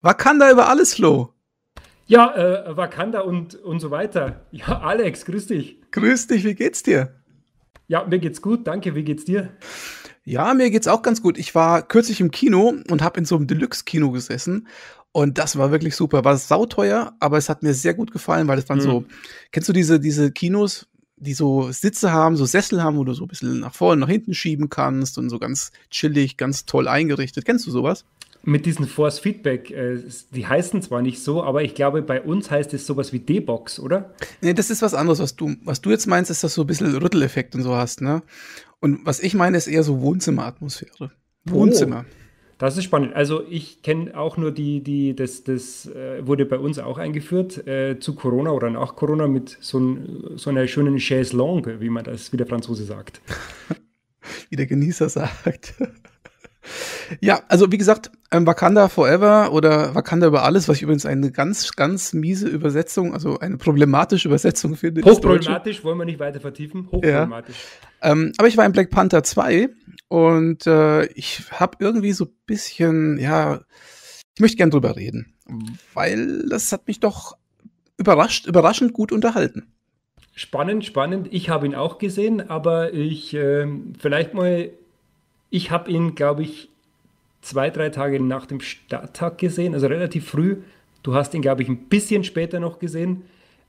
Wakanda über alles, Flo. Ja, Wakanda und so weiter. Ja, Alex, grüß dich. Grüß dich, wie geht's dir? Ja, mir geht's gut, danke. Wie geht's dir? Ja, mir geht's auch ganz gut. Ich war kürzlich im Kino und habe in so einem Deluxe-Kino gesessen und das war wirklich super. War sauteuer, aber es hat mir sehr gut gefallen, weil es waren Hm. so, kennst du diese Kinos, die so Sitze haben, so Sessel haben, wo du so ein bisschen nach vorne, nach hinten schieben kannst und so ganz chillig, ganz toll eingerichtet. Kennst du sowas? Mit diesen Force Feedback, die heißen zwar nicht so, aber ich glaube, bei uns heißt es sowas wie D-Box, oder? Nee, das ist was anderes, was du jetzt meinst, ist, dass du so ein bisschen Rütteleffekt und so hast, ne? Und was ich meine, ist eher so Wohnzimmeratmosphäre. Oh, Wohnzimmer. das ist spannend. Also ich kenne auch nur das wurde bei uns auch eingeführt zu Corona oder nach Corona mit so einer schönen Chaise Longue, wie der Franzose sagt. Wie der Genießer sagt. Ja, also wie gesagt, Wakanda Forever oder Wakanda über alles, was ich übrigens eine ganz, ganz miese Übersetzung, also eine problematische Übersetzung finde ins Deutsche. Hochproblematisch, wollen wir nicht weiter vertiefen. Ja. Hochproblematisch. Aber ich war in Black Panther 2 und ich habe irgendwie so ein bisschen, ja, ich möchte gern drüber reden, weil das hat mich doch überraschend gut unterhalten. Spannend, spannend. Ich habe ihn auch gesehen, aber vielleicht mal, ich habe ihn, glaube ich, 2, 3 Tage nach dem Starttag gesehen, also relativ früh. Du hast ihn, glaube ich, ein bisschen später noch gesehen.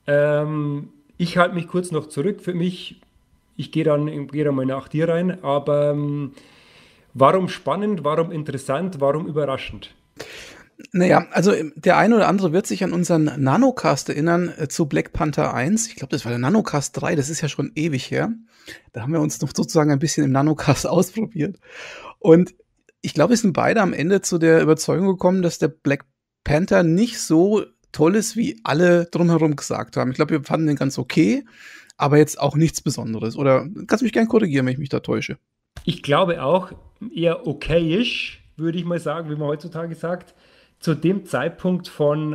Ich halte mich kurz noch zurück für mich. Ich gehe dann mal nach dir rein, aber warum spannend, warum interessant, warum überraschend? Naja, also der eine oder andere wird sich an unseren Nanocast erinnern zu Black Panther 1. Ich glaube, das war der Nanocast 3, das ist ja schon ewig her. Da haben wir uns noch sozusagen ein bisschen im Nanocast ausprobiert. Und ich glaube, wir sind beide am Ende zu der Überzeugung gekommen, dass der Black Panther nicht so toll ist, wie alle drumherum gesagt haben. Ich glaube, wir fanden den ganz okay, aber jetzt auch nichts Besonderes. Oder kannst du mich gern korrigieren, wenn ich mich da täusche? Ich glaube auch eher okayisch, würde ich mal sagen, wie man heutzutage sagt. Zu dem Zeitpunkt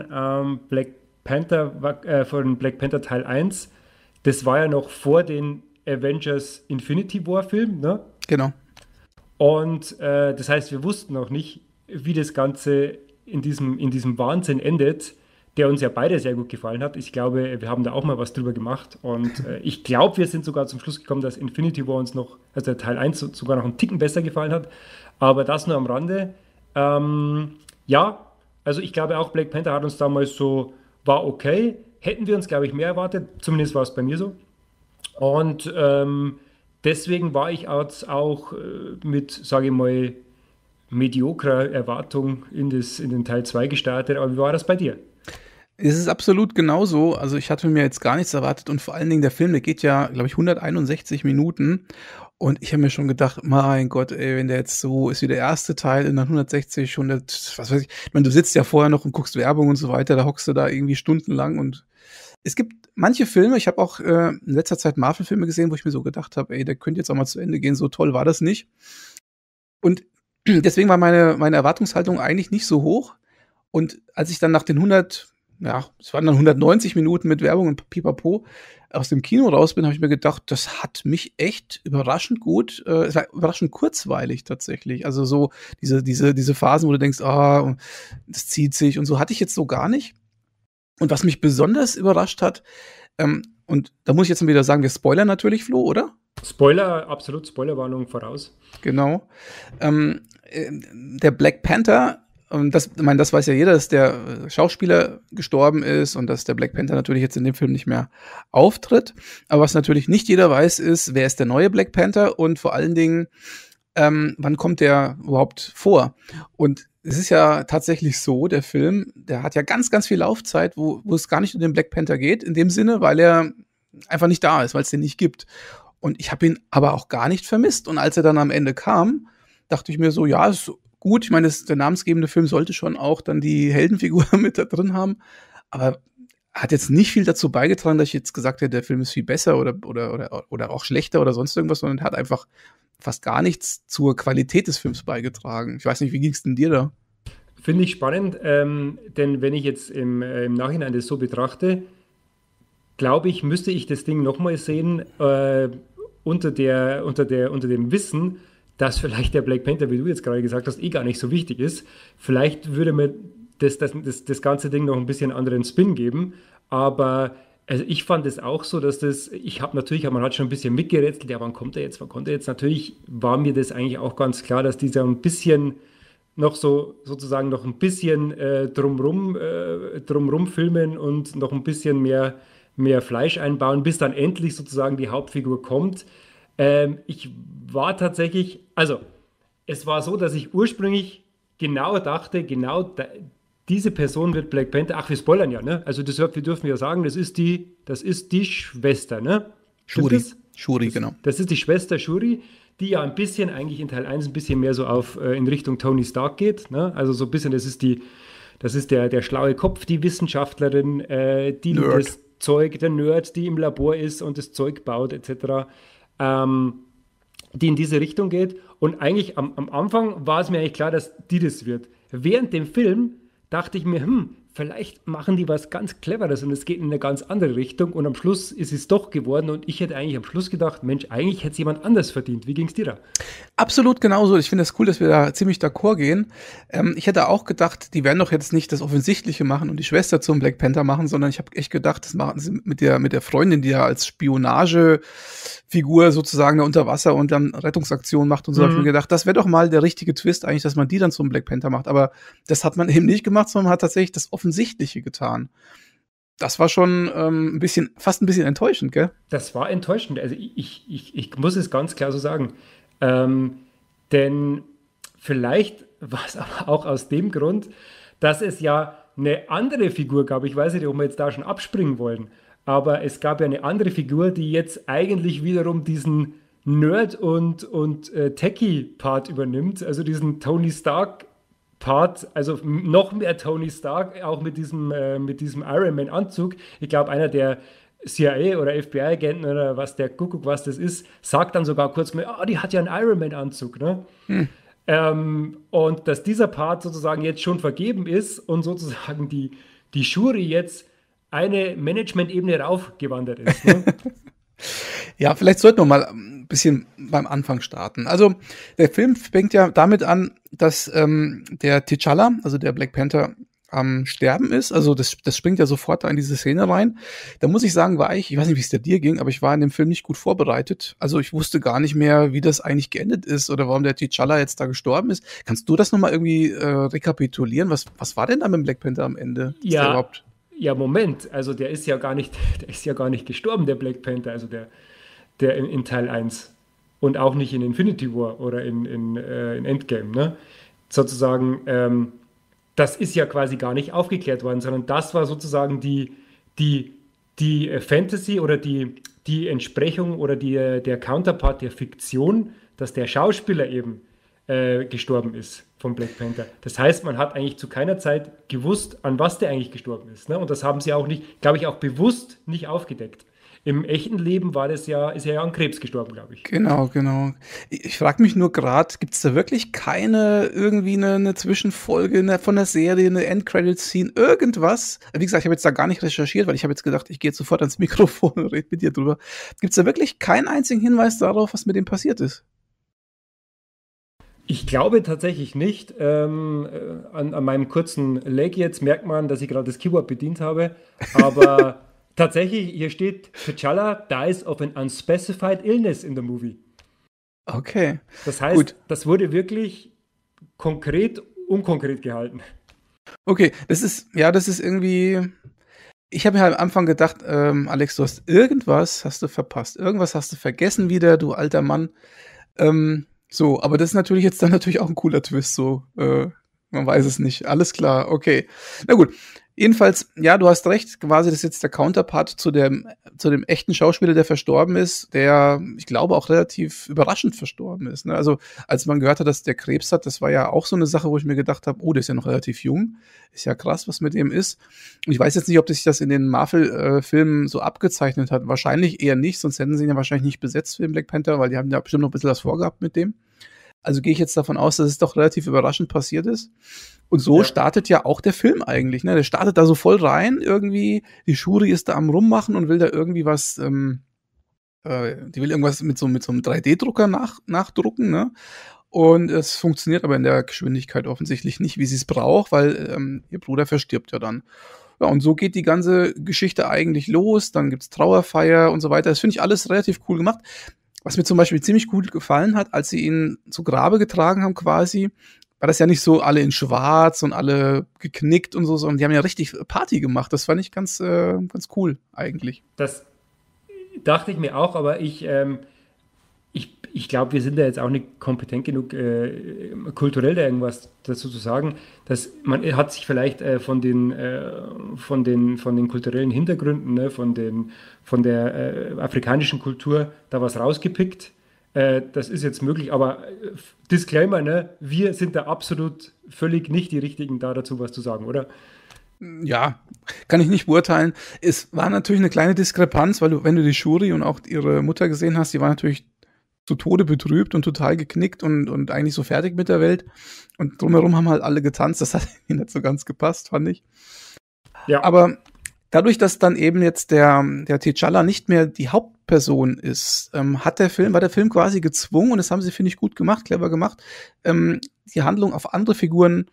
von Black Panther Teil 1, das war ja noch vor den Avengers Infinity War Film, ne? Genau. Und das heißt, wir wussten noch nicht, wie das Ganze in diesem Wahnsinn endet, der uns ja beide sehr gut gefallen hat. Ich glaube, wir haben da auch mal was drüber gemacht. Und ich glaube, wir sind sogar zum Schluss gekommen, dass Infinity War uns noch, also der Teil 1 sogar noch einen Ticken besser gefallen hat. Aber das nur am Rande. Ja, also ich glaube auch, Black Panther hat uns damals so, war okay. Hätten wir uns, glaube ich, mehr erwartet. Zumindest war es bei mir so. Und deswegen war ich auch mit, sage ich mal, mediokrer Erwartung in den Teil 2 gestartet. Aber wie war das bei dir? Es ist absolut genauso. Also ich hatte mir jetzt gar nichts erwartet und vor allen Dingen der Film, der geht ja, glaube ich, 161 Minuten. Und ich habe mir schon gedacht, mein Gott, ey, wenn der jetzt so ist wie der erste Teil in dann 160, 100, was weiß ich. Ich meine, du sitzt ja vorher noch und guckst Werbung und so weiter, da hockst du da irgendwie stundenlang und es gibt manche Filme, ich habe auch in letzter Zeit Marvel-Filme gesehen, wo ich mir so gedacht habe, ey, der könnte jetzt auch mal zu Ende gehen, so toll war das nicht. Und deswegen war meine Erwartungshaltung eigentlich nicht so hoch. Und als ich dann nach den 100, ja, es waren dann 190 Minuten mit Werbung und Pipapo aus dem Kino raus bin, habe ich mir gedacht, das hat mich echt überraschend gut, es war überraschend kurzweilig tatsächlich. Also so diese Phasen, wo du denkst, ah, das zieht sich und so hatte ich jetzt so gar nicht. Und was mich besonders überrascht hat, und da muss ich jetzt mal wieder sagen, wir spoilern natürlich, Flo, oder? Spoiler, absolut Spoilerwarnung voraus. Genau. Der Black Panther, ich meine, das weiß ja jeder, dass der Schauspieler gestorben ist und dass der Black Panther natürlich jetzt in dem Film nicht mehr auftritt. Aber was natürlich nicht jeder weiß, ist, wer ist der neue Black Panther und vor allen Dingen, wann kommt der überhaupt vor? Und es ist ja tatsächlich so, der Film, der hat ja ganz, ganz viel Laufzeit, wo es gar nicht um den Black Panther geht, in dem Sinne, weil er einfach nicht da ist, weil es den nicht gibt. Und ich habe ihn aber auch gar nicht vermisst. Und als er dann am Ende kam, dachte ich mir so, ja, ist gut. Ich meine, der namensgebende Film sollte schon auch dann die Heldenfigur mit da drin haben. Aber hat jetzt nicht viel dazu beigetragen, dass ich jetzt gesagt hätte, der Film ist viel besser oder auch schlechter oder sonst irgendwas, sondern hat einfach fast gar nichts zur Qualität des Films beigetragen. Ich weiß nicht, wie ging es denn dir da? Finde ich spannend, denn wenn ich jetzt im Nachhinein das so betrachte, glaube ich, müsste ich das Ding nochmal sehen, unter dem Wissen, dass vielleicht der Black Panther, wie du jetzt gerade gesagt hast, eh gar nicht so wichtig ist. Vielleicht würde mir das ganze Ding noch ein bisschen anderen Spin geben. Aber also ich fand es auch so, dass man hat schon ein bisschen mitgerätselt, ja, wann kommt er jetzt? Natürlich war mir das eigentlich auch ganz klar, dass dieser ein bisschen noch so sozusagen noch ein bisschen drumrum filmen und noch ein bisschen mehr Fleisch einbauen, bis dann endlich sozusagen die Hauptfigur kommt. Ich war tatsächlich, also es war so, dass ich ursprünglich genau dachte, diese Person wird Black Panther. Ach, wir spoilern ja, ne? Also wir dürfen ja sagen, das ist die Schwester, ne? Stimmt Shuri. das? Shuri, genau. Das ist die Schwester Shuri, die ja ein bisschen eigentlich in Teil eins ein bisschen mehr so in Richtung Tony Stark geht, ne? Also so ein bisschen, das ist der schlaue Kopf, die Wissenschaftlerin, die Nerd. das Zeug, der Nerd, die im Labor ist und das Zeug baut, etc. Ähm, die in diese Richtung geht. Und eigentlich am Anfang war es mir eigentlich klar, dass die das wird. Während dem Film dachte ich mir, vielleicht machen die was ganz Cleveres und es geht in eine ganz andere Richtung. Und am Schluss ist es doch geworden. Und ich hätte eigentlich am Schluss gedacht, Mensch, eigentlich hätte es jemand anders verdient. Wie ging es dir da? Absolut genauso. Ich finde es das cool, dass wir da ziemlich d'accord gehen. Ich hätte auch gedacht, die werden doch jetzt nicht das Offensichtliche machen und die Schwester zum Black Panther machen, sondern ich habe echt gedacht, das machen sie mit der Freundin, die ja als Spionagefigur sozusagen da unter Wasser und dann Rettungsaktionen macht und so. Habe ich mir gedacht, das wäre doch mal der richtige Twist eigentlich, dass man die dann zum Black Panther macht. Aber das hat man eben nicht gemacht, sondern man hat tatsächlich das Offensichtliche getan. Das war schon fast ein bisschen enttäuschend, gell? Das war enttäuschend. Also ich muss es ganz klar so sagen. Denn vielleicht war es aber auch aus dem Grund, dass es ja eine andere Figur gab. Ich weiß nicht, ob wir jetzt da schon abspringen wollen, aber es gab ja eine andere Figur, die jetzt eigentlich wiederum diesen Nerd- und Techie-Part übernimmt, also diesen Tony Stark-Part, also noch mehr Tony Stark, auch mit diesem Iron Man-Anzug. Ich glaube, einer der CIA oder FBI-Agenten oder was der Kuckuck, was das ist, sagt dann sogar kurz mal, die hat ja einen Iron Man-Anzug, ne? Und dass dieser Part sozusagen jetzt schon vergeben ist und sozusagen die Shuri jetzt eine Management-Ebene raufgewandert ist. Ne? Ja, vielleicht sollten wir mal ein bisschen beim Anfang starten. Also der Film fängt ja damit an, dass der T'Challa, also der Black Panther, am Sterben ist. Also das springt ja sofort da in diese Szene rein. Da muss ich sagen, ich weiß nicht, wie es dir ging, aber ich war in dem Film nicht gut vorbereitet. Also ich wusste gar nicht mehr, wie das eigentlich geendet ist oder warum der T'Challa jetzt da gestorben ist. Kannst du das nochmal irgendwie rekapitulieren? Was war denn da mit dem Black Panther am Ende? Ist der überhaupt? Ja, Moment. Also der ist ja gar nicht gestorben, der Black Panther, also der in Teil 1. Und auch nicht in Infinity War oder in Endgame, ne? Sozusagen, das ist ja quasi gar nicht aufgeklärt worden, sondern das war sozusagen die Fantasy oder die Entsprechung oder der Counterpart der Fiktion, dass der Schauspieler eben gestorben ist vom Black Panther. Das heißt, man hat eigentlich zu keiner Zeit gewusst, an was der eigentlich gestorben ist. Ne? Und das haben sie auch nicht, glaube ich, auch bewusst nicht aufgedeckt. Im echten Leben ist er ja an Krebs gestorben, glaube ich. Genau. Ich frage mich nur gerade, gibt es da wirklich irgendwie eine Zwischenfolge von der Serie, eine End-Credit-Scene, irgendwas? Wie gesagt, ich habe jetzt da gar nicht recherchiert, weil ich habe jetzt gedacht, ich gehe jetzt sofort ans Mikrofon und rede mit dir drüber. Gibt es da wirklich keinen einzigen Hinweis darauf, was mit dem passiert ist? Ich glaube tatsächlich nicht. An meinem kurzen Leg jetzt merkt man, dass ich gerade das Keyboard bedient habe. Aber tatsächlich, hier steht, T'Challa dies of an unspecified illness in the movie. Okay. Das heißt, gut, das wurde wirklich unkonkret gehalten. Okay, das ist irgendwie. Ich habe mir halt am Anfang gedacht, Alex, du hast du verpasst. Irgendwas hast du vergessen wieder, du alter Mann. So, aber das ist natürlich jetzt dann auch ein cooler Twist, so, man weiß es nicht. Alles klar, okay. Na gut, jedenfalls, ja, du hast recht, quasi das ist jetzt der Counterpart zu dem echten Schauspieler, der verstorben ist, der, ich glaube, auch relativ überraschend verstorben ist. Ne? Also, als man gehört hat, dass der Krebs hat, das war ja auch so eine Sache, wo ich mir gedacht habe, oh, der ist ja noch relativ jung. Ist ja krass, was mit dem ist. Und ich weiß jetzt nicht, ob sich das in den Marvel-Filmen so abgezeichnet hat. Wahrscheinlich eher nicht, sonst hätten sie ihn ja wahrscheinlich nicht besetzt für den Black Panther, weil die haben ja bestimmt noch ein bisschen was vorgehabt mit dem. Also gehe ich jetzt davon aus, dass es doch relativ überraschend passiert ist. Und so startet ja auch der Film eigentlich. Ne? Der startet da so voll rein irgendwie. Die Shuri ist da am Rummachen und will da irgendwie was, die will irgendwas mit so einem 3D-Drucker nachdrucken. Ne? Und es funktioniert aber in der Geschwindigkeit offensichtlich nicht, wie sie es braucht, weil ihr Bruder verstirbt ja dann. Ja, und so geht die ganze Geschichte eigentlich los. Dann gibt's Trauerfeier und so weiter. Das finde ich alles relativ cool gemacht. Was mir zum Beispiel ziemlich gut gefallen hat, als sie ihn zu Grabe getragen haben quasi, war das ja nicht so alle in schwarz und alle geknickt und so, sondern die haben ja richtig Party gemacht. Das fand ich ganz cool eigentlich. Das dachte ich mir auch, aber ich glaube, wir sind da jetzt auch nicht kompetent genug, kulturell da irgendwas dazu zu sagen. Dass man hat sich vielleicht von den kulturellen Hintergründen, ne, von der afrikanischen Kultur da was rausgepickt. Das ist jetzt möglich, aber Disclaimer, ne, wir sind da absolut völlig nicht die Richtigen, da dazu was zu sagen, oder? Ja, kann ich nicht beurteilen. Es war natürlich eine kleine Diskrepanz, weil wenn du die Shuri und auch ihre Mutter gesehen hast, die war natürlich zu Tode betrübt und total geknickt und eigentlich so fertig mit der Welt. Und drumherum haben halt alle getanzt. Das hat mir nicht so ganz gepasst, fand ich. Ja. Aber dadurch, dass dann eben jetzt der T'Challa nicht mehr die Hauptperson ist, war der Film quasi gezwungen, und das haben sie, finde ich, gut gemacht, clever gemacht, die Handlung auf andere Figuren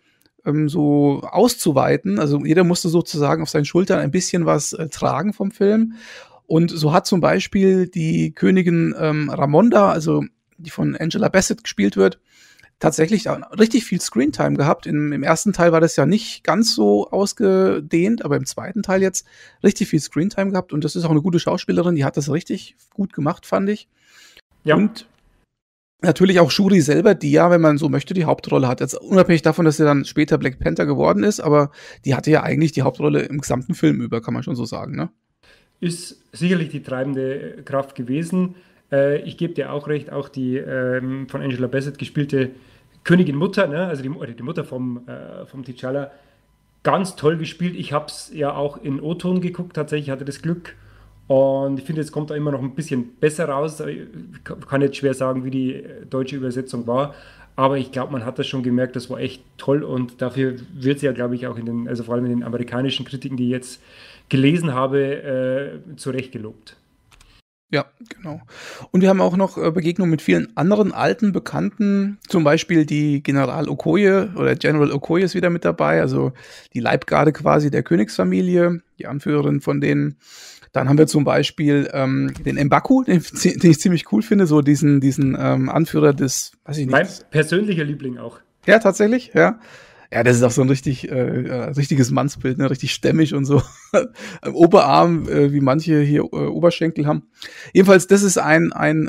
so auszuweiten. Also jeder musste sozusagen auf seinen Schultern ein bisschen was tragen vom Film. Und so hat zum Beispiel die Königin Ramonda, also die von Angela Bassett gespielt wird, tatsächlich richtig viel Screentime gehabt. Im ersten Teil war das ja nicht ganz so ausgedehnt, aber im zweiten Teil jetzt richtig viel Screentime gehabt. Und das ist auch eine gute Schauspielerin, die hat das richtig gut gemacht, fand ich. Ja. Und natürlich auch Shuri selber, die ja, wenn man so möchte, die Hauptrolle hat. Jetzt unabhängig davon, dass sie dann später Black Panther geworden ist, aber die hatte ja eigentlich die Hauptrolle im gesamten Film über, kann man schon so sagen, ne? Ist sicherlich die treibende Kraft gewesen. Ich gebe dir auch recht, auch die von Angela Bassett gespielte Königin Mutter, ne? Also die Mutter vom T'Challa, ganz toll gespielt. Ich habe es ja auch in O-Ton geguckt, tatsächlich hatte das Glück. Und ich finde, es kommt da immer noch ein bisschen besser raus. Ich kann jetzt schwer sagen, wie die deutsche Übersetzung war. Aber ich glaube, man hat das schon gemerkt, das war echt toll. Und dafür wird sie ja, glaube ich, auch also vor allem in den amerikanischen Kritiken, die ich jetzt gelesen habe, zu Recht gelobt. Ja, genau. Und wir haben auch noch Begegnungen mit vielen anderen alten Bekannten, zum Beispiel die General Okoye oder General Okoye ist wieder mit dabei, also die Leibgarde quasi der Königsfamilie, die Anführerin von denen. Dann haben wir zum Beispiel den M'Baku, den ich ziemlich cool finde, so diesen Anführer des, weiß ich nicht. Mein persönlicher Liebling auch. Ja, tatsächlich, ja. Ja, das ist auch so ein richtiges Mannsbild, ne? Richtig stämmig und so. Oberarm, wie manche hier Oberschenkel haben. Jedenfalls, das ist eine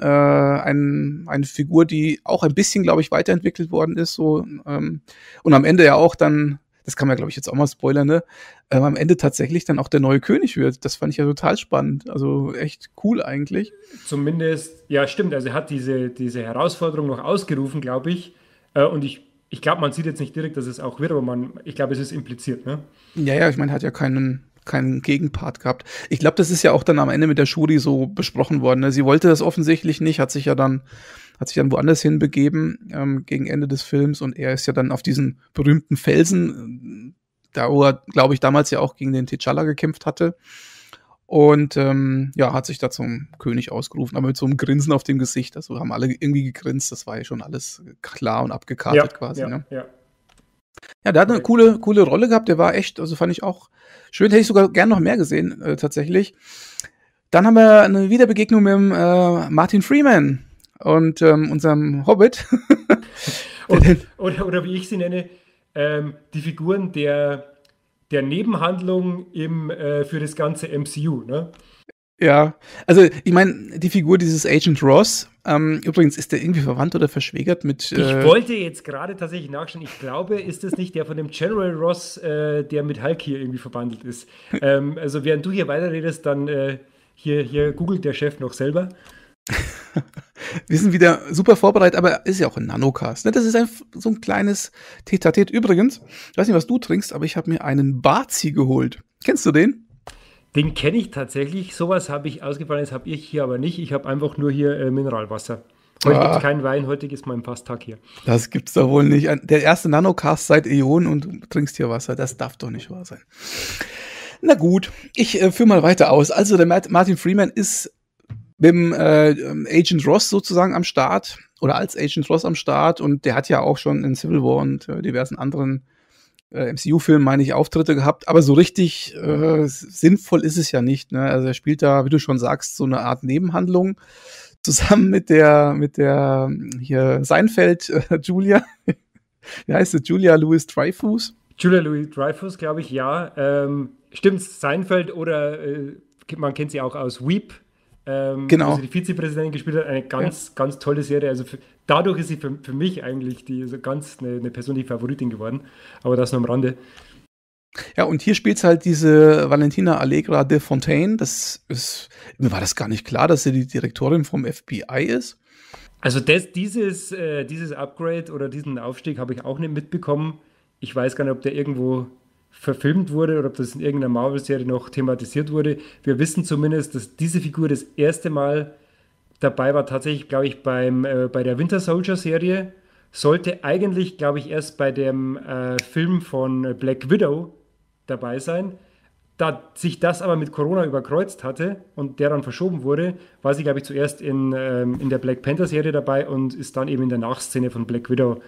Figur, die auch ein bisschen, glaube ich, weiterentwickelt worden ist. So, und am Ende ja auch dann, das kann man, glaube ich, jetzt auch mal spoilern, ne? Am Ende tatsächlich dann auch der neue König wird. Das fand ich ja total spannend. Also echt cool eigentlich. Zumindest, ja, stimmt. Also er hat diese Herausforderung noch ausgerufen, glaube ich. Und ich glaube, man sieht jetzt nicht direkt, dass es auch wird, aber ich glaube, es ist impliziert, ne? Ja, ich meine, er hat ja keinen Gegenpart gehabt. Ich glaube, das ist ja auch dann am Ende mit der Shuri so besprochen worden. Ne? Sie wollte das offensichtlich nicht, hat sich dann woanders hinbegeben gegen Ende des Films, und er ist ja dann auf diesen berühmten Felsen, da wo er, glaube ich, damals ja auch gegen den T'Challa gekämpft hatte. Und hat sich da zum König ausgerufen, aber mit so einem Grinsen auf dem Gesicht. Also haben alle irgendwie gegrinst, das war ja schon alles klar und abgekartet quasi. Ja, ne? ja. Ja, der hat eine coole Rolle gehabt, der war echt, also fand ich auch schön, hätte ich sogar gern noch mehr gesehen, tatsächlich. Dann haben wir eine Wiederbegegnung mit Martin Freeman und unserem Hobbit. Oder wie ich sie nenne, die Figuren der Nebenhandlung für das ganze MCU, ne? Ja, also ich meine, die Figur dieses Agent Ross, übrigens ist der irgendwie verwandt oder verschwägert mit Ich wollte jetzt gerade tatsächlich nachschauen. Ich glaube, ist das nicht der von dem General Ross, der mit Hulk hier irgendwie verbandelt ist. Also während du hier weiterredest, dann hier googelt der Chef noch selber. Wir sind wieder super vorbereitet, aber ist ja auch ein Nanocast. Ne? Das ist so ein kleines Tete-a-Tete. Übrigens, ich weiß nicht, was du trinkst, aber ich habe mir einen Bazi geholt. Kennst du den? Den kenne ich tatsächlich. Sowas habe ich ausgefallen, das habe ich hier aber nicht. Ich habe einfach nur hier Mineralwasser. Heute gibt es keinen Wein, heute ist mein Fasttag hier. Das gibt's doch wohl nicht. Der erste Nanocast seit Äonen und du trinkst hier Wasser. Das darf doch nicht wahr sein. Na gut, ich führe mal weiter aus. Also der Martin Freeman ist mit dem Agent Ross sozusagen am Start. oder als Agent Ross am Start und der hat ja auch schon in Civil War und diversen anderen MCU-Filmen, meine ich, Auftritte gehabt, aber so richtig sinnvoll ist es ja nicht. Ne? Also er spielt da, wie du schon sagst, so eine Art Nebenhandlung zusammen mit der hier Seinfeld Julia. Wie heißt sie? Julia Louis-Dreyfus? Julia Louis-Dreyfus, glaube ich, ja. Stimmt, Seinfeld oder man kennt sie auch aus Veep, wo Genau. sie die Vizepräsidentin gespielt hat. Eine ganz tolle Serie. Also dadurch ist sie für mich eigentlich so ganz eine persönliche Favoritin geworden. Aber das nur am Rande. Ja, und hier spielt halt diese Valentina Allegra de Fontaine. Mir war das gar nicht klar, dass sie die Direktorin vom FBI ist. Also dieses Upgrade oder diesen Aufstieg habe ich auch nicht mitbekommen. Ich weiß gar nicht, ob der irgendwo verfilmt wurde oder ob das in irgendeiner Marvel-Serie noch thematisiert wurde. Wir wissen zumindest, dass diese Figur das erste Mal dabei war, tatsächlich, glaube ich, bei der Winter Soldier-Serie. Sollte eigentlich, glaube ich, erst bei dem Film von Black Widow dabei sein. Da sich das aber mit Corona überkreuzt hatte und der dann verschoben wurde, war sie, glaube ich, zuerst in der Black Panther-Serie dabei und ist dann eben in der Nachszene von Black Widow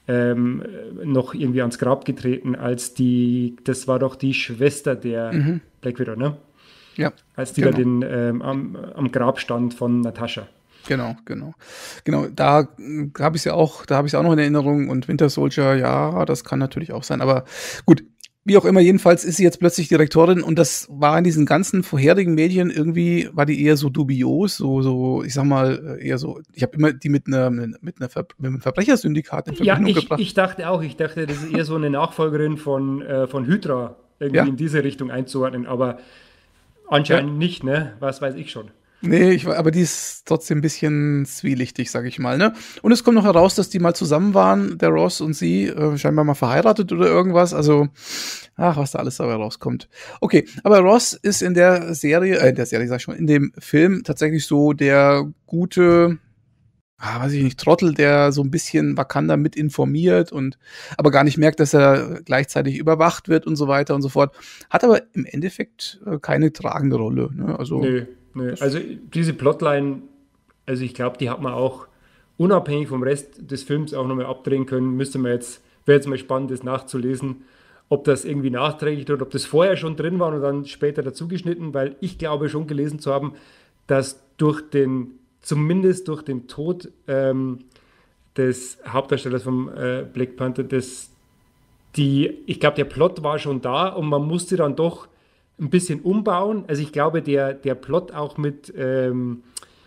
noch irgendwie ans Grab getreten, das war doch die Schwester der Black Widow, ne? Ja. Als die da am Grab stand von Natascha. Genau. Da habe ich es auch noch in Erinnerung und Winter Soldier, ja, das kann natürlich auch sein, aber gut. Wie auch immer, jedenfalls ist sie jetzt plötzlich Direktorin und das war in diesen ganzen vorherigen Medien irgendwie, war die eher so dubios, so, ich sag mal, eher so, ich habe immer die mit einem Verbrechersyndikat in Verbindung gebracht. Ich dachte, das ist eher so eine Nachfolgerin von Hydra, irgendwie in diese Richtung einzuordnen, aber anscheinend nicht, ne? Was weiß ich schon. Nee, aber die ist trotzdem ein bisschen zwielichtig, sag ich mal, ne? Und es kommt noch heraus, dass die mal zusammen waren, der Ross und sie, scheinbar mal verheiratet oder irgendwas, also, was da alles dabei rauskommt. Okay, aber Ross ist in der Serie, sag ich schon, in dem Film tatsächlich so der gute, weiß ich nicht, Trottel, der so ein bisschen Wakanda mit informiert und aber gar nicht merkt, dass er gleichzeitig überwacht wird und so weiter und so fort. Hat aber im Endeffekt keine tragende Rolle, ne? Also, Nee. Also diese Plotline, also ich glaube, die hat man auch unabhängig vom Rest des Films auch nochmal abdrehen können. Wäre jetzt mal spannend, das nachzulesen, ob das irgendwie nachträglich oder ob das vorher schon drin war und dann später dazugeschnitten, weil ich glaube schon gelesen zu haben, dass zumindest durch den Tod des Hauptdarstellers vom Black Panther, ich glaube, der Plot war schon da und man musste dann doch ein bisschen umbauen. Also ich glaube, der Plot auch mit dem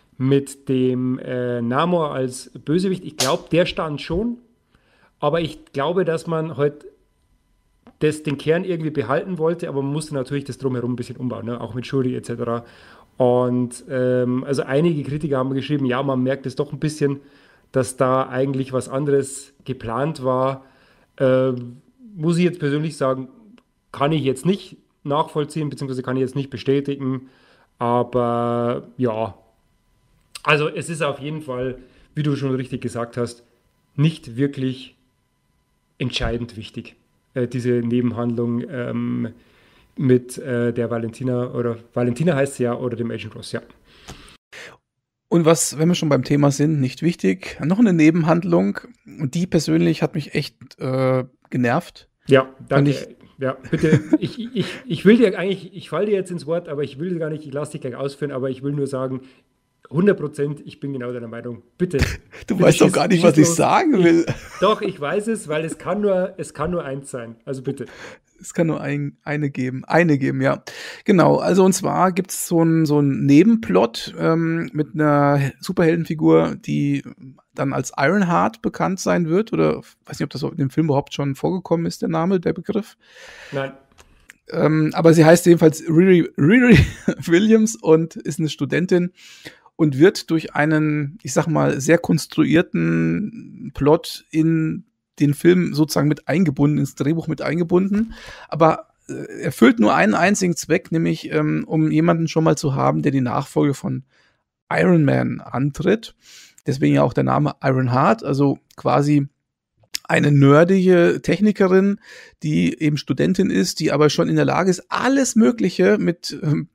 Namor als Bösewicht, ich glaube, der stand schon. Aber ich glaube, dass man halt den Kern irgendwie behalten wollte, aber man musste natürlich das Drumherum ein bisschen umbauen, ne? Auch mit Shuri etc. Und also einige Kritiker haben geschrieben, ja, man merkt es doch ein bisschen, dass da eigentlich was anderes geplant war. Muss ich jetzt persönlich sagen, kann ich jetzt nicht nachvollziehen, beziehungsweise kann ich jetzt nicht bestätigen, aber ja, also es ist auf jeden Fall, wie du schon richtig gesagt hast, nicht wirklich entscheidend wichtig, diese Nebenhandlung mit der Valentina, oder Valentina heißt sie ja, oder dem Agent Ross, ja. Und wenn wir schon beim Thema sind, nicht wichtig, noch eine Nebenhandlung, und die persönlich hat mich echt genervt. Ja, danke. Ja, bitte, ich will dir eigentlich, ich falle dir jetzt ins Wort, aber ich will dir gar nicht, ich lasse dich gleich ausführen, aber ich will nur sagen, 100%, ich bin genau deiner Meinung. Bitte. Du weißt doch gar nicht, was ich sagen will. Doch, ich weiß es, weil es kann nur eins sein. Also bitte. Es kann nur eine geben, ja. Genau, also und zwar gibt es so einen Nebenplot mit einer Superheldenfigur, die dann als Ironheart bekannt sein wird, oder weiß nicht, ob das in dem Film überhaupt schon vorgekommen ist, der Begriff. Nein. Aber sie heißt jedenfalls Riri Williams und ist eine Studentin und wird durch einen, ich sag mal, sehr konstruierten Plot in den Film sozusagen mit eingebunden, ins Drehbuch mit eingebunden, aber erfüllt nur einen einzigen Zweck, nämlich um jemanden schon mal zu haben, der die Nachfolge von Iron Man antritt. Deswegen ja auch der Name Ironheart, also quasi eine nerdige Technikerin, die eben Studentin ist, die aber schon in der Lage ist, alles Mögliche mit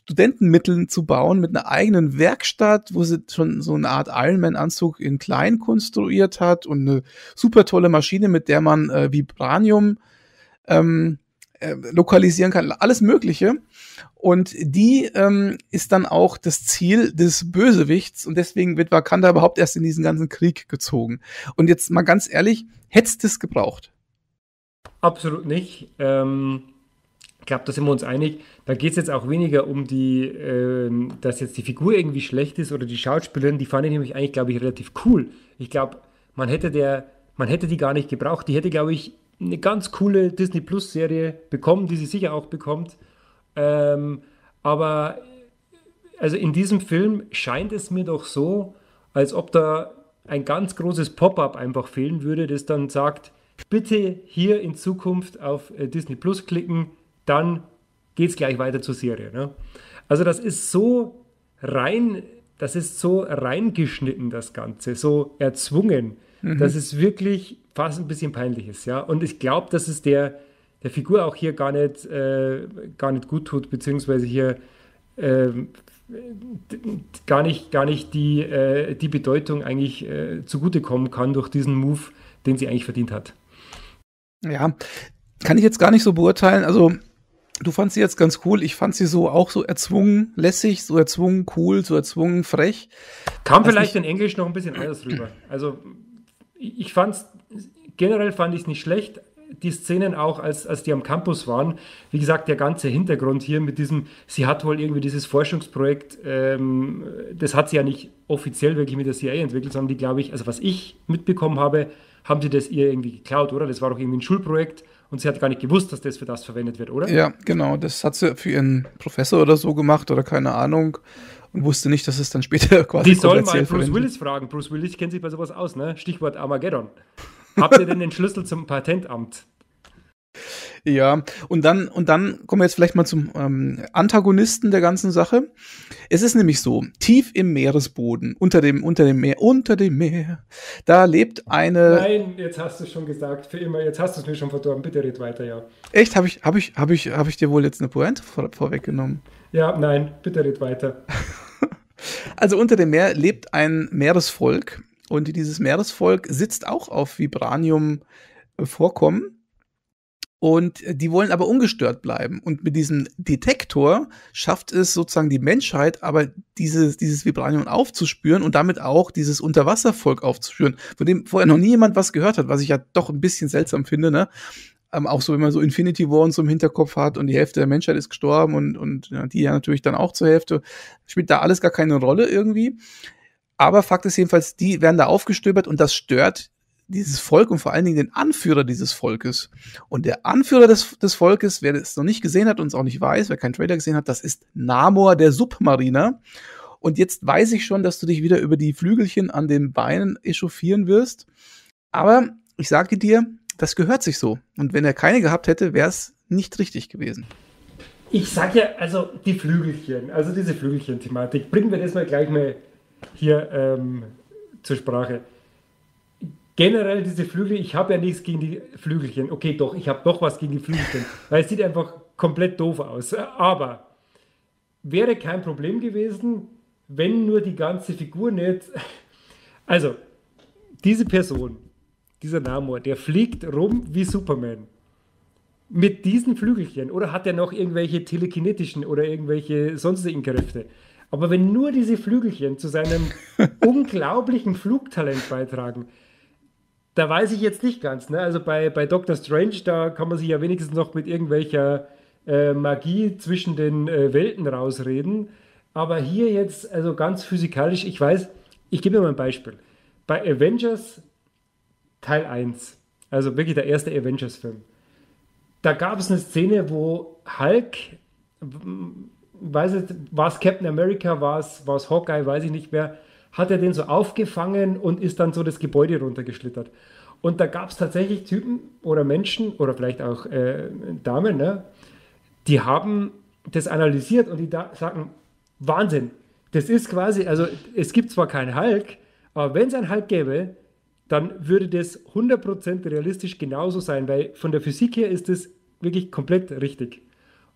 Studentenmitteln zu bauen, mit einer eigenen Werkstatt, wo sie schon so eine Art Ironman-Anzug in klein konstruiert hat und eine super tolle Maschine, mit der man Vibranium lokalisieren kann, alles Mögliche. Und die ist dann auch das Ziel des Bösewichts und deswegen wird Wakanda überhaupt erst in diesen ganzen Krieg gezogen. Und jetzt mal ganz ehrlich, hättest du es gebraucht? Absolut nicht. Ich glaube, da sind wir uns einig. Da geht es jetzt auch weniger um dass jetzt die Figur irgendwie schlecht ist oder die Schauspielerin, die fand ich nämlich eigentlich, glaube ich, relativ cool. Ich glaube, man hätte die gar nicht gebraucht. Die hätte, glaube ich, eine ganz coole Disney Plus Serie bekommen, die sie sicher auch bekommt. Aber also in diesem Film scheint es mir doch so, als ob da ein ganz großes Pop-up einfach fehlen würde, das dann sagt, bitte hier in Zukunft auf Disney Plus klicken, dann geht es gleich weiter zur Serie. Ne? Also das ist so reingeschnitten, das Ganze, so erzwungen, dass es wirklich fast ein bisschen peinlich ist. Ja? Und ich glaube, dass es der Figur auch hier gar nicht gut tut, beziehungsweise hier gar nicht die Bedeutung eigentlich zugutekommen kann durch diesen Move, den sie eigentlich verdient hat. Ja, kann ich jetzt gar nicht so beurteilen. Also, du fandst sie jetzt ganz cool. Ich fand sie so auch so erzwungen lässig, so erzwungen cool, so erzwungen frech. Kam vielleicht in Englisch noch ein bisschen anders rüber. Also, generell fand ich es nicht schlecht. Die Szenen auch, als die am Campus waren, wie gesagt, der ganze Hintergrund hier mit sie hat wohl irgendwie dieses Forschungsprojekt, das hat sie ja nicht offiziell wirklich mit der CIA entwickelt, sondern die, glaube ich, also was ich mitbekommen habe, haben sie das ihr irgendwie geklaut, oder? Das war doch irgendwie ein Schulprojekt und sie hat gar nicht gewusst, dass das für das verwendet wird, oder? Ja, genau. Das hat sie für ihren Professor oder so gemacht oder keine Ahnung und wusste nicht, dass es dann später quasi Die soll mal kommerziell Bruce verwendet. Willis fragen. Bruce Willis kennt sich bei sowas aus, ne? Stichwort Armageddon. Habt ihr denn den Schlüssel zum Patentamt? Ja, und dann kommen wir jetzt vielleicht mal zum Antagonisten der ganzen Sache. Es ist nämlich so, tief im Meeresboden, unter dem Meer, da lebt eine. Nein, jetzt hast du es schon gesagt, für immer, jetzt hast du es mir schon verdorben, bitte red weiter, ja. Echt, hab ich dir wohl jetzt eine Pointe vorweggenommen? Ja, nein, bitte red weiter. Also unter dem Meer lebt ein Meeresvolk und dieses Meeresvolk sitzt auch auf Vibranium-Vorkommen. Und die wollen aber ungestört bleiben. Und mit diesem Detektor schafft es sozusagen die Menschheit, aber dieses Vibranium aufzuspüren und damit auch dieses Unterwasservolk aufzuspüren, von dem vorher noch nie jemand was gehört hat, was ich ja doch ein bisschen seltsam finde, ne? Auch so, wenn man so Infinity War und so im Hinterkopf hat und die Hälfte der Menschheit ist gestorben und ja, die ja natürlich dann auch zur Hälfte, spielt da alles gar keine Rolle irgendwie. Aber Fakt ist jedenfalls, die werden da aufgestöbert und das stört dieses Volk und vor allen Dingen den Anführer dieses Volkes. Und der Anführer des Volkes, wer das noch nicht gesehen hat und es auch nicht weiß, wer keinen Trailer gesehen hat, das ist Namor, der Submariner. Und jetzt weiß ich schon, dass du dich wieder über die Flügelchen an den Beinen echauffieren wirst. Aber ich sage dir, das gehört sich so. Und wenn er keine gehabt hätte, wäre es nicht richtig gewesen. Ich sag ja, also die Flügelchen, also diese Flügelchen-Thematik, bringen wir das mal gleich mal hier zur Sprache. Generell diese Flügel, ich habe ja nichts gegen die Flügelchen. Okay, doch, ich habe doch was gegen die Flügelchen, weil es sieht einfach komplett doof aus. Aber wäre kein Problem gewesen, wenn nur die ganze Figur nicht. Also, diese Person, dieser Namor, der fliegt rum wie Superman. Mit diesen Flügelchen. Oder hat er noch irgendwelche telekinetischen oder irgendwelche sonstigen Kräfte? Aber wenn nur diese Flügelchen zu seinem unglaublichen Flugtalent beitragen, da weiß ich jetzt nicht ganz. Ne? Also bei Doctor Strange, da kann man sich ja wenigstens noch mit irgendwelcher Magie zwischen den Welten rausreden. Aber hier jetzt, also ganz physikalisch, ich weiß, ich gebe dir mal ein Beispiel. Bei Avengers Teil 1, also wirklich der erste Avengers-Film, da gab es eine Szene, wo Hulk, weiß ich, war es Captain America, war es Hawkeye, weiß ich nicht mehr, hat er den so aufgefangen und ist dann so das Gebäude runtergeschlittert. Und da gab es tatsächlich Typen oder Menschen oder vielleicht auch Damen, ne, die haben das analysiert und die sagen, Wahnsinn, das ist quasi, also es gibt zwar keinen Hulk, aber wenn es einen Hulk gäbe, dann würde das 100% realistisch genauso sein, weil von der Physik her ist das wirklich komplett richtig.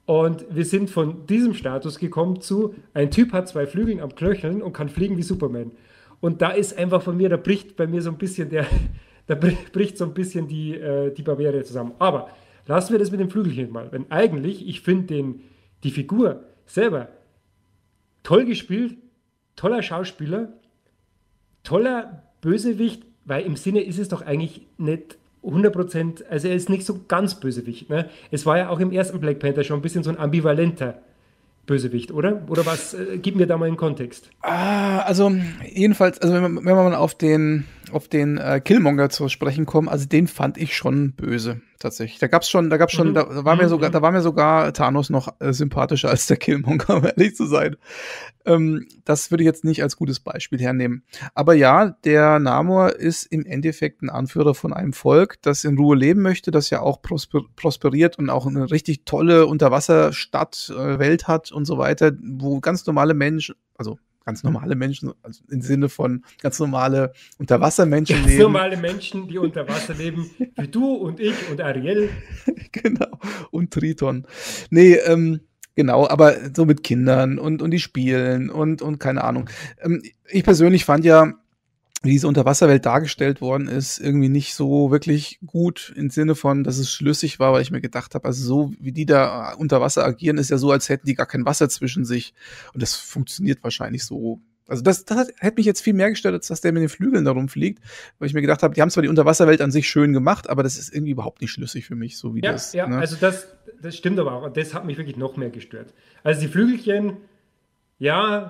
Und wir sind von diesem Status gekommen zu, ein Typ hat zwei Flügel am Knöcheln und kann fliegen wie Superman. Und da ist einfach von mir, da bricht bei mir so ein bisschen bricht so ein bisschen die Barriere zusammen. Aber lassen wir das mit dem Flügelchen mal. Denn eigentlich, ich finde die Figur selber toll gespielt, toller Schauspieler, toller Bösewicht, weil im Sinne ist es doch eigentlich nicht 100%, also er ist nicht so ganz Bösewicht. Ne? Es war ja auch im ersten Black Panther schon ein bisschen so ein ambivalenter Bösewicht, oder? Oder was? Gib mir da mal einen Kontext. Also jedenfalls, also wenn wir mal auf den Killmonger zu sprechen kommen, also den fand ich schon böse, tatsächlich. Da war mir sogar Thanos noch sympathischer als der Killmonger, um ehrlich zu sein. Das würde ich jetzt nicht als gutes Beispiel hernehmen. Aber ja, der Namor ist im Endeffekt ein Anführer von einem Volk, das in Ruhe leben möchte, das ja auch prosperiert und auch eine richtig tolle Unterwasserstadt, Welt hat und so weiter, wo ganz normale Menschen, also im Sinne von ganz normale Unterwassermenschen Ganz leben. normale Menschen, die unter Wasser leben, wie du und ich und Ariel. Genau. Und Triton. Nee, genau, aber so mit Kindern und die spielen und keine Ahnung. Ich persönlich fand ja, wie diese Unterwasserwelt dargestellt worden ist, irgendwie nicht so wirklich gut im Sinne von, dass es schlüssig war, weil ich mir gedacht habe, also so wie die da unter Wasser agieren, ist ja so, als hätten die gar kein Wasser zwischen sich. Und das funktioniert wahrscheinlich so. Also das hätte mich jetzt viel mehr gestört, als dass der mit den Flügeln da rumfliegt, weil ich mir gedacht habe, die haben zwar die Unterwasserwelt an sich schön gemacht, aber das ist irgendwie überhaupt nicht schlüssig für mich, so wie Ja, das. ja, Ne? also das stimmt aber auch. Und das hat mich wirklich noch mehr gestört. Also die Flügelchen, ja,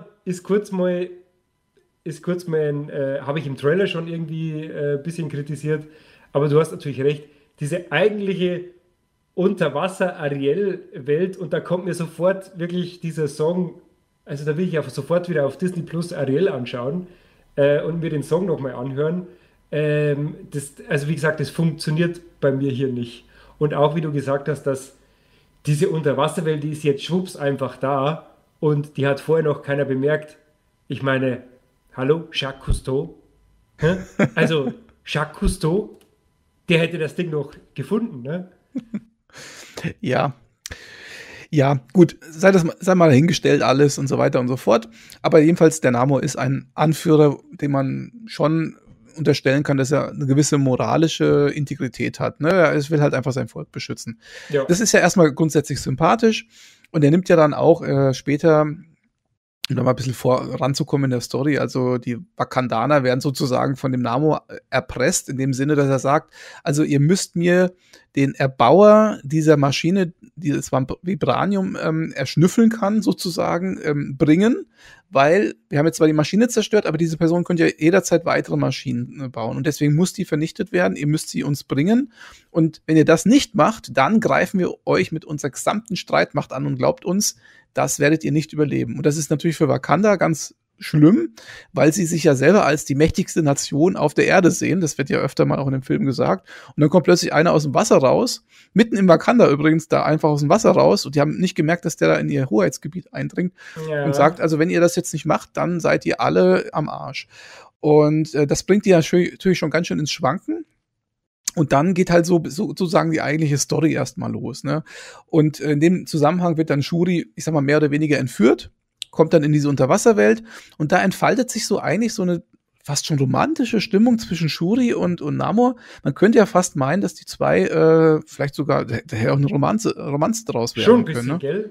habe ich im Trailer schon irgendwie ein bisschen kritisiert, aber du hast natürlich recht, diese eigentliche Unterwasser-Ariel-Welt und da kommt mir sofort wirklich dieser Song, also da will ich ja sofort wieder auf Disney Plus Ariel anschauen und mir den Song nochmal anhören. Also wie gesagt, das funktioniert bei mir hier nicht. Und auch wie du gesagt hast, dass diese Unterwasserwelt, die ist jetzt schwupps einfach da und die hat vorher noch keiner bemerkt. Ich meine, hallo, Jacques Cousteau? Hä? Also, Jacques Cousteau, der hätte das Ding noch gefunden, ne? Ja, ja, gut, sei mal dahingestellt alles und so weiter und so fort. Aber jedenfalls, der Namor ist ein Anführer, dem man schon unterstellen kann, dass er eine gewisse moralische Integrität hat. Ne? Er will halt einfach sein Volk beschützen. Ja. Das ist ja erstmal grundsätzlich sympathisch. Und er nimmt ja dann auch später, um da mal ein bisschen voranzukommen in der Story, also die Wakandaner werden sozusagen von dem Namor erpresst, in dem Sinne, dass er sagt, also ihr müsst mir den Erbauer dieser Maschine, die das Vibranium erschnüffeln kann, sozusagen, bringen, weil wir haben jetzt zwar die Maschine zerstört, aber diese Person könnte ja jederzeit weitere Maschinen bauen und deswegen muss die vernichtet werden, ihr müsst sie uns bringen und wenn ihr das nicht macht, dann greifen wir euch mit unserer gesamten Streitmacht an und glaubt uns, das werdet ihr nicht überleben. Und das ist natürlich für Wakanda ganz schlimm, weil sie sich ja selber als die mächtigste Nation auf der Erde sehen. Das wird ja öfter mal auch in dem Film gesagt. Und dann kommt plötzlich einer aus dem Wasser raus, mitten im Wakanda übrigens, da einfach aus dem Wasser raus. Und die haben nicht gemerkt, dass der da in ihr Hoheitsgebiet eindringt und sagt, also wenn ihr das jetzt nicht macht, dann seid ihr alle am Arsch. Und das bringt die ja natürlich schon ganz schön ins Schwanken. Und dann geht halt sozusagen die eigentliche Story erstmal los, ne? Und in dem Zusammenhang wird dann Shuri, ich sag mal, mehr oder weniger entführt, kommt dann in diese Unterwasserwelt und da entfaltet sich so eigentlich so eine fast schon romantische Stimmung zwischen Shuri und Namor. Man könnte ja fast meinen, dass die zwei vielleicht sogar daher auch eine Romanze draus werden Schon ein können. bisschen, Ne? gell?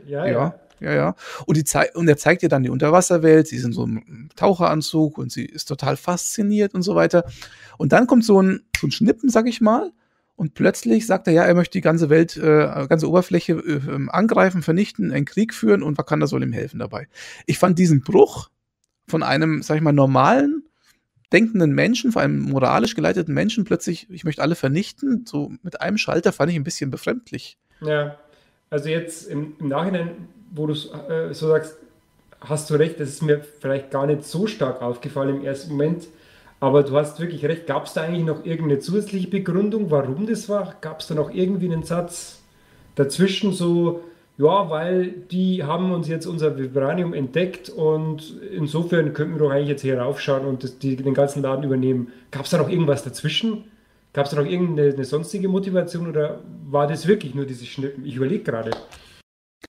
Ja. Und er zeigt ihr dann die Unterwasserwelt, sie ist in so einem Taucheranzug und sie ist total fasziniert und so weiter. Und dann kommt so ein Schnippen, sag ich mal, und plötzlich sagt er, ja, er möchte die ganze Welt, ganze Oberfläche angreifen, vernichten, einen Krieg führen und Wakanda soll ihm helfen dabei. Ich fand diesen Bruch von einem, sag ich mal, normalen, denkenden Menschen, vor einem moralisch geleiteten Menschen, plötzlich, ich möchte alle vernichten, so mit einem Schalter, fand ich ein bisschen befremdlich. Ja, also jetzt im Nachhinein, wo du so sagst, hast du recht, das ist mir vielleicht gar nicht so stark aufgefallen im ersten Moment, aber du hast wirklich recht. Gab es da eigentlich noch irgendeine zusätzliche Begründung, warum das war? Gab es da noch irgendwie einen Satz dazwischen, so, ja, weil die haben uns jetzt unser Vibranium entdeckt und insofern könnten wir doch eigentlich jetzt hier raufschauen und den ganzen Laden übernehmen. Gab es da noch irgendwas dazwischen? Gab es da noch irgendeine sonstige Motivation oder war das wirklich nur dieses Schnippen? Ich überlege gerade.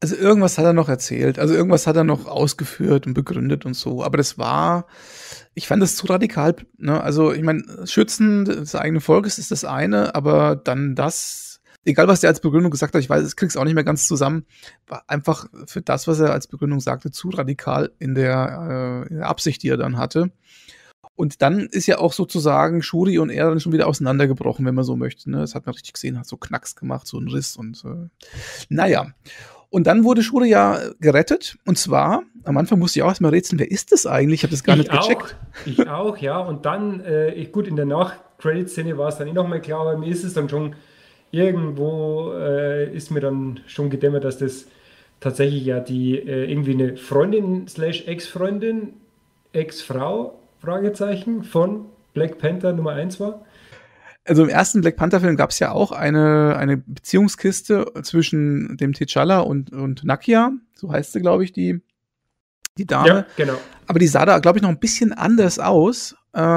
Also irgendwas hat er noch erzählt, also irgendwas hat er noch ausgeführt und begründet und so. Aber ich fand das zu radikal, ne? Also ich meine, Schützen des eigenen Volkes ist das eine, aber dann das, egal was der als Begründung gesagt hat, ich weiß, ich krieg's auch nicht mehr ganz zusammen, war einfach für das, was er als Begründung sagte, zu radikal in der Absicht, die er dann hatte. Und dann ist ja auch sozusagen Shuri und er dann schon wieder auseinandergebrochen, wenn man so möchte. Ne? Das hat man richtig gesehen, hat so Knacks gemacht, so einen Riss und naja. Und dann wurde Shuri ja gerettet. Und zwar, am Anfang musste ich auch erstmal rätseln, wer ist das eigentlich? Ich habe das gar nicht gecheckt. Ich auch, ja. Und dann, gut, in der Nach-Credit-Szene war es dann eh nochmal klar, aber mir ist es dann schon irgendwo, ist mir dann schon gedämmert, dass das tatsächlich ja die irgendwie eine Freundin slash Ex-Freundin, Ex-Frau, Fragezeichen, von Black Panther Nummer eins war. Also im ersten Black Panther-Film gab es ja auch eine Beziehungskiste zwischen dem T'Challa und Nakia, so heißt sie, glaube ich, die Ja, Dame. genau. Aber die sah da, glaube ich, noch ein bisschen anders aus.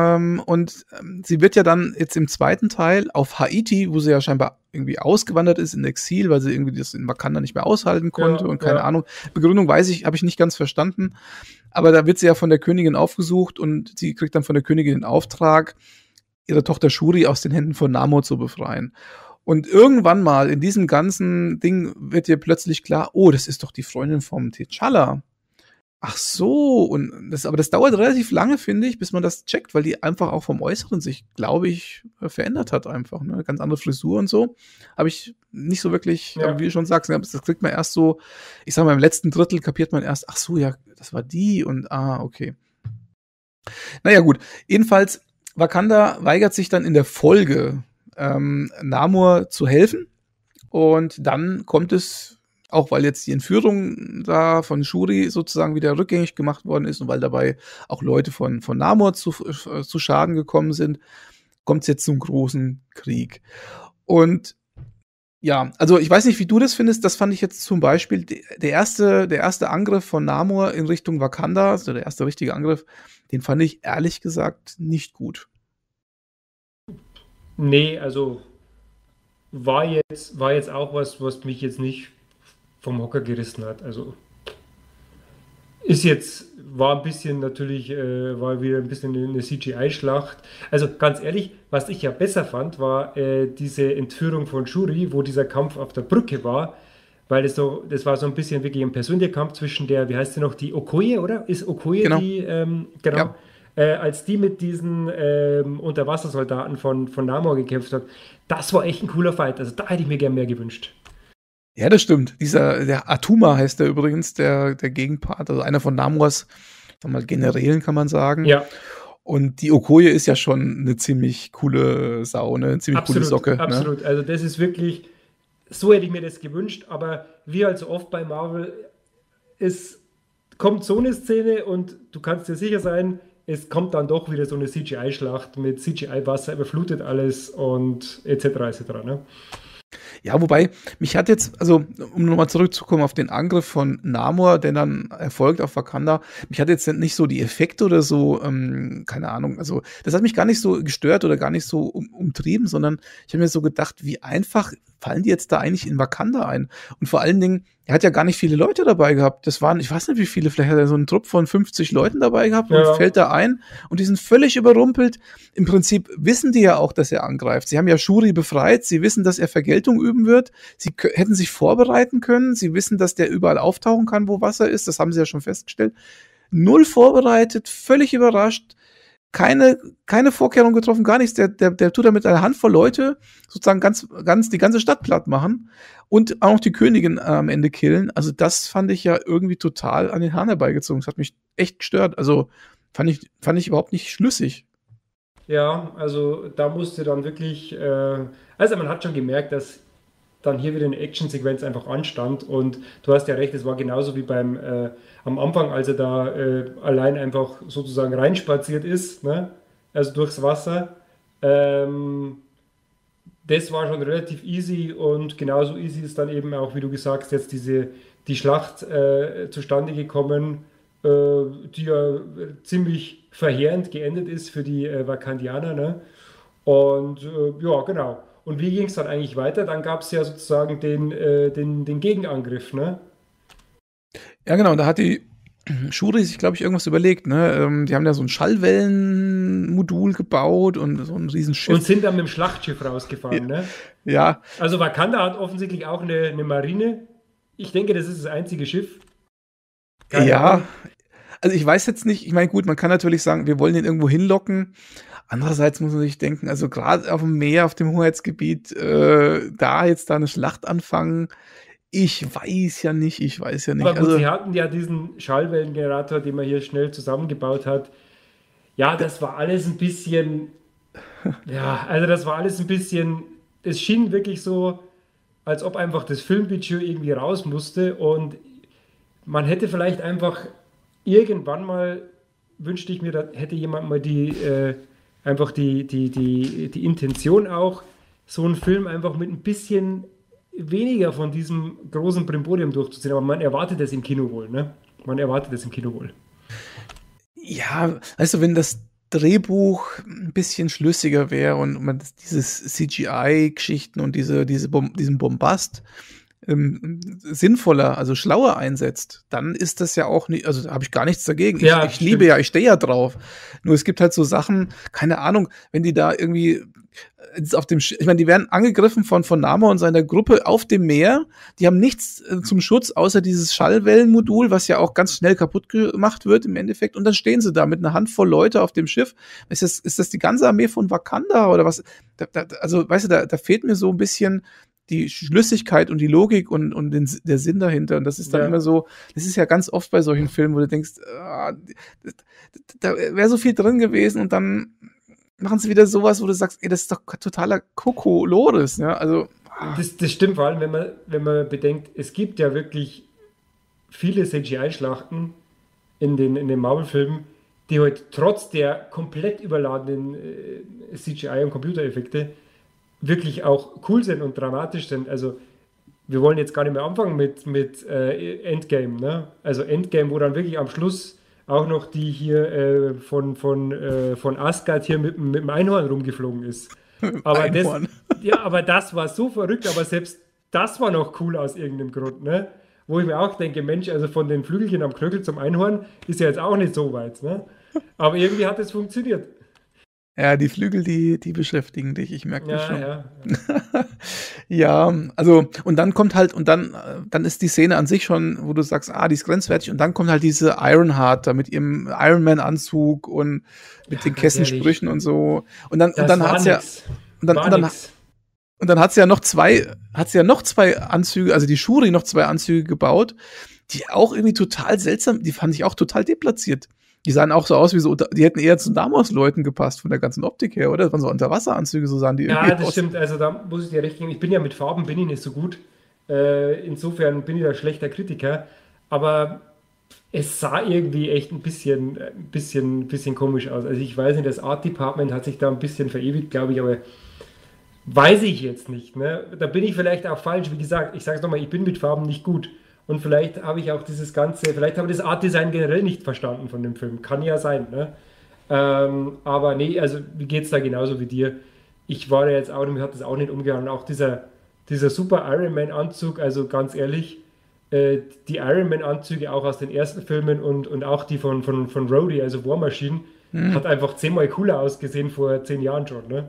Sie wird ja dann jetzt im zweiten Teil auf Haiti, wo sie ja scheinbar irgendwie ausgewandert ist in Exil, weil sie irgendwie das in Wakanda nicht mehr aushalten konnte Ja, und keine ja. Ahnung. Begründung habe ich nicht ganz verstanden. Aber da wird sie ja von der Königin aufgesucht und sie kriegt dann von der Königin den Auftrag, ihre Tochter Shuri aus den Händen von Namor zu befreien. Und irgendwann mal in diesem ganzen Ding wird ihr plötzlich klar, oh, das ist doch die Freundin vom T'Challa. Ach so, aber das dauert relativ lange, finde ich, bis man das checkt, weil die einfach auch vom Äußeren sich, glaube ich, verändert hat einfach, ne? Ganz andere Frisur und so. Habe ich nicht so wirklich, aber Ja. wie du schon sagst, das kriegt man erst so, ich sag mal, im letzten Drittel kapiert man erst, ach so, ja, das war die und okay. Naja, gut. Jedenfalls, Wakanda weigert sich dann in der Folge, Namor zu helfen. Und dann kommt es, auch weil jetzt die Entführung da von Shuri sozusagen wieder rückgängig gemacht worden ist und weil dabei auch Leute von Namor zu Schaden gekommen sind, kommt es jetzt zum großen Krieg. Und ja, also ich weiß nicht, wie du das findest. Das fand ich jetzt zum Beispiel der erste Angriff von Namor in Richtung Wakanda, also der erste richtige Angriff, den fand ich ehrlich gesagt nicht gut. Nee, also war jetzt auch was, was mich jetzt nicht vom Hocker gerissen hat. Also war ein bisschen natürlich, war wieder ein bisschen eine CGI-Schlacht. Also ganz ehrlich, was ich ja besser fand, war diese Entführung von Shuri, wo dieser Kampf auf der Brücke war, weil das war so ein bisschen wirklich ein persönlicher Kampf zwischen der, wie heißt sie noch, die Okoye, oder? Ist Okoye Genau. die, Ja. genau, als die mit diesen Unterwassersoldaten von Namor gekämpft hat. Das war echt ein cooler Fight. Also da hätte ich mir gern mehr gewünscht. Ja, das stimmt. Der Atuma heißt der übrigens, der Gegenpart, also einer von Namors, sag mal, Generälen kann man sagen. Ja. Und die Okoye ist ja schon eine ziemlich coole Sau, ne? Eine ziemlich coole Absolut, Socke, ne? absolut. Also das ist wirklich, so hätte ich mir das gewünscht, aber wie halt so oft bei Marvel, es kommt so eine Szene und du kannst dir sicher sein, es kommt dann doch wieder so eine CGI-Schlacht mit CGI-Wasser, überflutet alles und etc. etc. Ne? Ja, wobei, mich hat jetzt, also um nochmal zurückzukommen auf den Angriff von Namor, der dann erfolgt auf Wakanda, mich hat jetzt nicht so die Effekte oder so, keine Ahnung, also das hat mich gar nicht so gestört oder gar nicht so umtrieben, sondern ich habe mir so gedacht, wie einfach fallen die jetzt da eigentlich in Wakanda ein? Und vor allen Dingen, er hat ja gar nicht viele Leute dabei gehabt. Das waren, ich weiß nicht wie viele, vielleicht hat er so einen Trupp von 50 Leuten dabei gehabt und Ja. fällt da ein und die sind völlig überrumpelt. Im Prinzip wissen die ja auch, dass er angreift. Sie haben ja Shuri befreit, sie wissen, dass er Vergeltung üben wird. Sie hätten sich vorbereiten können, sie wissen, dass der überall auftauchen kann, wo Wasser ist. Das haben sie ja schon festgestellt. Null vorbereitet, völlig überrascht. Keine Vorkehrung getroffen, gar nichts. Der tut da mit einer Handvoll Leute sozusagen ganz die ganze Stadt platt machen und auch noch die Königin am Ende killen. Also das fand ich ja irgendwie total an den Haaren herbeigezogen. Das hat mich echt gestört. Also fand ich überhaupt nicht schlüssig. Ja, also da musste dann wirklich, also man hat schon gemerkt, dass dann hier wieder eine Actionsequenz einfach anstand und du hast ja recht, es war genauso wie am Anfang, als er da allein einfach sozusagen reinspaziert ist, ne? Also durchs Wasser. Ähm, Das war schon relativ easy und genauso easy ist dann eben auch, wie du gesagt hast, jetzt die Schlacht zustande gekommen, die ja ziemlich verheerend geendet ist für die Vakandianer, ne? Und ja, genau. Und wie ging es dann eigentlich weiter? Dann gab es ja sozusagen den Gegenangriff, ne? Ja, genau, da hat die Shuri sich, glaube ich, irgendwas überlegt, ne? Die haben ja so ein Schallwellenmodul gebaut und so ein Und Riesenschiff. sind dann mit dem Schlachtschiff Ja, rausgefahren, ne? ja, Also Wakanda hat offensichtlich auch eine Marine. Ich denke, das ist das einzige Schiff. Keine ja. Ahnung. Also ich weiß jetzt nicht, ich meine, gut, man kann natürlich sagen, wir wollen den irgendwo hinlocken. Andererseits muss man sich denken, also gerade auf dem Meer, auf dem Hoheitsgebiet, da eine Schlacht anfangen, ich weiß ja nicht. Aber gut, Also, sie hatten ja diesen Schallwellengenerator, den man hier schnell zusammengebaut hat. Ja, das war alles ein bisschen, ja, also das war alles ein bisschen, es schien wirklich so, als ob einfach das Filmbudget irgendwie raus musste und man hätte vielleicht einfach irgendwann mal, wünschte ich mir, da hätte jemand mal einfach die Intention auch, so einen Film einfach mit ein bisschen weniger von diesem großen Brimborium durchzuziehen. Aber man erwartet das im Kino wohl, ne? Man erwartet das im Kino wohl. ja, weißt du, wenn das Drehbuch ein bisschen schlüssiger wäre und man dieses CGI-Geschichten und diesen Bombast sinnvoller, also schlauer einsetzt, dann ist das ja auch nicht, also da habe ich gar nichts dagegen. Ja, Ich liebe ja, stimmt. ich stehe ja drauf. Nur es gibt halt so Sachen, keine Ahnung, wenn die da irgendwie ich meine, die werden angegriffen von Namor und seiner Gruppe auf dem Meer. Die haben nichts zum Schutz, außer dieses Schallwellenmodul, was ja auch ganz schnell kaputt gemacht wird im Endeffekt. Und dann stehen sie da mit einer Handvoll Leute auf dem Schiff. Ist das die ganze Armee von Wakanda oder was? Also, weißt du, da fehlt mir so ein bisschen die Schlüssigkeit und die Logik und der Sinn dahinter. Und das ist dann immer Ja. so, das ist ja ganz oft bei solchen Filmen, wo du denkst, da wäre so viel drin gewesen und dann machen sie wieder sowas, wo du sagst, ey, das ist doch totaler Kokolores, ja, also, Das stimmt vor allem, wenn man bedenkt, es gibt ja wirklich viele CGI-Schlachten in den Marvel-Filmen, die halt trotz der komplett überladenen CGI- und Computereffekte wirklich auch cool sind und dramatisch sind. Also wir wollen jetzt gar nicht mehr anfangen mit Endgame, ne? Also Endgame, wo dann wirklich am Schluss auch noch die hier von Asgard hier mit dem Einhorn rumgeflogen ist. Aber das, Einhorn. ja, aber das war so verrückt, aber selbst das war noch cool aus irgendeinem Grund, ne? Wo ich mir auch denke, Mensch, also von den Flügelchen am Knöchel zum Einhorn ist ja jetzt auch nicht so weit, ne? Aber irgendwie hat es funktioniert. Ja, die Flügel, die beschäftigen dich, ich merke das Ja, schon. ja. Ja, also, und dann kommt halt, dann ist die Szene an sich schon, wo du sagst, die ist grenzwertig, und dann kommt halt diese Ironheart da mit ihrem Ironman-Anzug und mit Ja, den ganz ehrlich, Kessensprüchen und so. Und das dann war hat's ja, nix. und dann, War und dann, nix. und dann hat sie ja noch zwei Anzüge, also die Shuri noch zwei Anzüge gebaut, die auch irgendwie total seltsam, die fand ich auch total deplatziert. Die sahen auch so aus wie so, die hätten eher zu Namors-Leuten gepasst von der ganzen Optik her, oder? Das waren so Unterwasseranzüge, so sahen die Ja, irgendwie das aus. stimmt. Also da muss ich dir recht geben. Ich bin ja mit Farben bin ich nicht so gut. Insofern bin ich da schlechter Kritiker. Aber es sah irgendwie echt ein bisschen komisch aus. Also ich weiß nicht, das Art Department hat sich da ein bisschen verewigt, glaube ich, aber weiß ich jetzt nicht. Ne? Da bin ich vielleicht auch falsch. Wie gesagt, ich sage es nochmal, ich bin mit Farben nicht gut. Und vielleicht habe ich auch vielleicht habe ich das Art Design generell nicht verstanden von dem Film. Kann ja sein, ne? Aber nee, also mir geht es da genauso wie dir. Ich war ja jetzt auch, mir hat das auch nicht umgehauen. Auch dieser super Iron Man-Anzug, also ganz ehrlich, die Iron Man-Anzüge auch aus den ersten Filmen und auch die von Rhodey, also War Machine, Hm. hat einfach 10-mal cooler ausgesehen vor 10 Jahren schon, ne?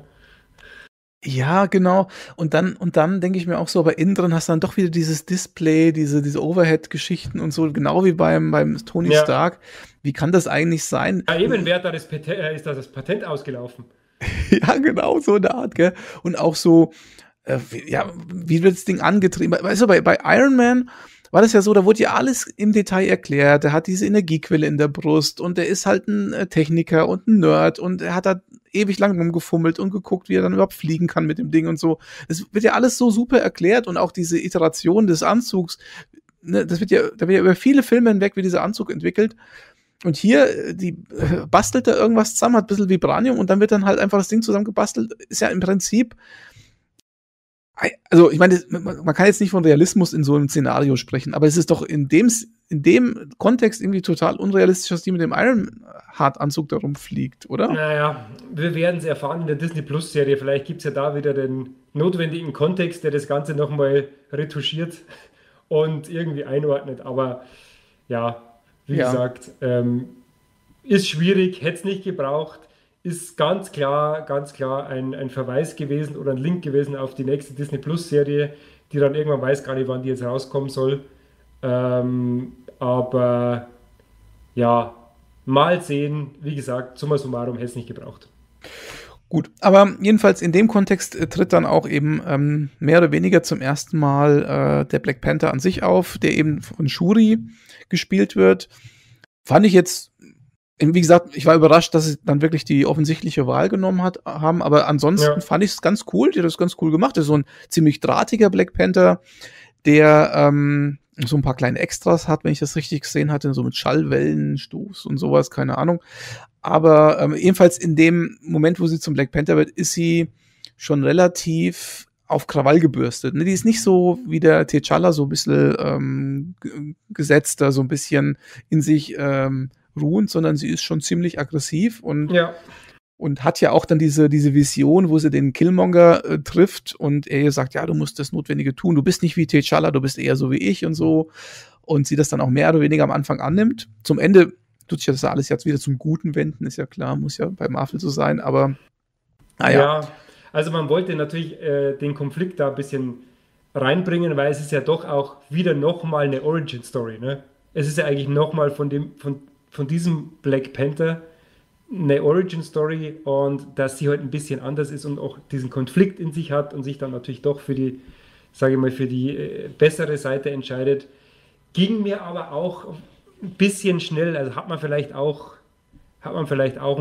Ja, genau. Und dann denke ich mir auch so, aber innen drin hast du dann doch wieder dieses Display, diese Overhead-Geschichten und so, genau wie beim Tony Ja, Stark. Wie kann das eigentlich sein? ja eben, wer hat da ist da das Patent ausgelaufen? Ja, genau, so eine Art, gell? Und auch so, wie wird das Ding angetrieben? Weißt du, bei Iron Man war das ja so, da wurde ja alles im Detail erklärt. Der hat diese Energiequelle in der Brust und der ist halt ein Techniker und ein Nerd und er hat da ewig lang rumgefummelt und geguckt, wie er dann überhaupt fliegen kann mit dem Ding und so. Das wird ja alles so super erklärt und auch diese Iteration des Anzugs, ne, da wird ja über viele Filme hinweg wie dieser Anzug entwickelt. Und hier, die bastelt da irgendwas zusammen, hat ein bisschen Vibranium und dann wird dann halt einfach das Ding zusammengebastelt. Ist ja im Prinzip, also ich meine, man kann jetzt nicht von Realismus in so einem Szenario sprechen, aber es ist doch in dem Kontext irgendwie total unrealistisch, dass die mit dem Ironheart-Anzug da rumfliegt, oder? Naja, wir werden es erfahren in der Disney Plus-Serie. Vielleicht gibt es ja da wieder den notwendigen Kontext, der das Ganze nochmal retuschiert und irgendwie einordnet. Aber ja, wie Ja. gesagt, ist schwierig, hätte es nicht gebraucht, ist ganz klar ein Verweis gewesen oder ein Link gewesen auf die nächste Disney Plus Serie, die dann irgendwann weiß gar nicht, wann die jetzt rauskommen soll. Aber ja, mal sehen, wie gesagt, summa summarum hätte es nicht gebraucht. Gut, aber jedenfalls in dem Kontext tritt dann auch eben mehr oder weniger zum ersten Mal der Black Panther an sich auf, der eben von Shuri gespielt wird. Fand ich jetzt, wie gesagt, ich war überrascht, dass sie dann wirklich die offensichtliche Wahl genommen haben, aber ansonsten Ja, fand ich es ganz cool, die hat das ganz cool gemacht. Das ist so ein ziemlich drahtiger Black Panther, der so ein paar kleine Extras hat, wenn ich das richtig gesehen hatte, so mit Schallwellenstoß und sowas, keine Ahnung. Aber ebenfalls in dem Moment, wo sie zum Black Panther wird, ist sie schon relativ auf Krawall gebürstet. Ne? Die ist nicht so wie der T'Challa, so ein bisschen gesetzter, so ein bisschen in sich ruhend, sondern sie ist schon ziemlich aggressiv ja, und hat ja auch dann diese Vision, wo sie den Killmonger trifft und er ihr sagt, ja, du musst das Notwendige tun, du bist nicht wie T'Challa, du bist eher so wie ich und so. Und sie das dann auch mehr oder weniger am Anfang annimmt. Zum Ende tut sich das alles jetzt wieder zum Guten wenden, ist ja klar, muss ja bei Marvel so sein, aber naja. ja. Also man wollte natürlich den Konflikt da ein bisschen reinbringen, weil es ist ja doch auch wieder nochmal eine Origin-Story, ne? Es ist ja eigentlich nochmal von diesem Black Panther eine Origin-Story und dass sie halt ein bisschen anders ist und auch diesen Konflikt in sich hat und sich dann natürlich doch für die, sage ich mal, für die bessere Seite entscheidet. Ging mir aber auch ein bisschen schnell, also hat man vielleicht auch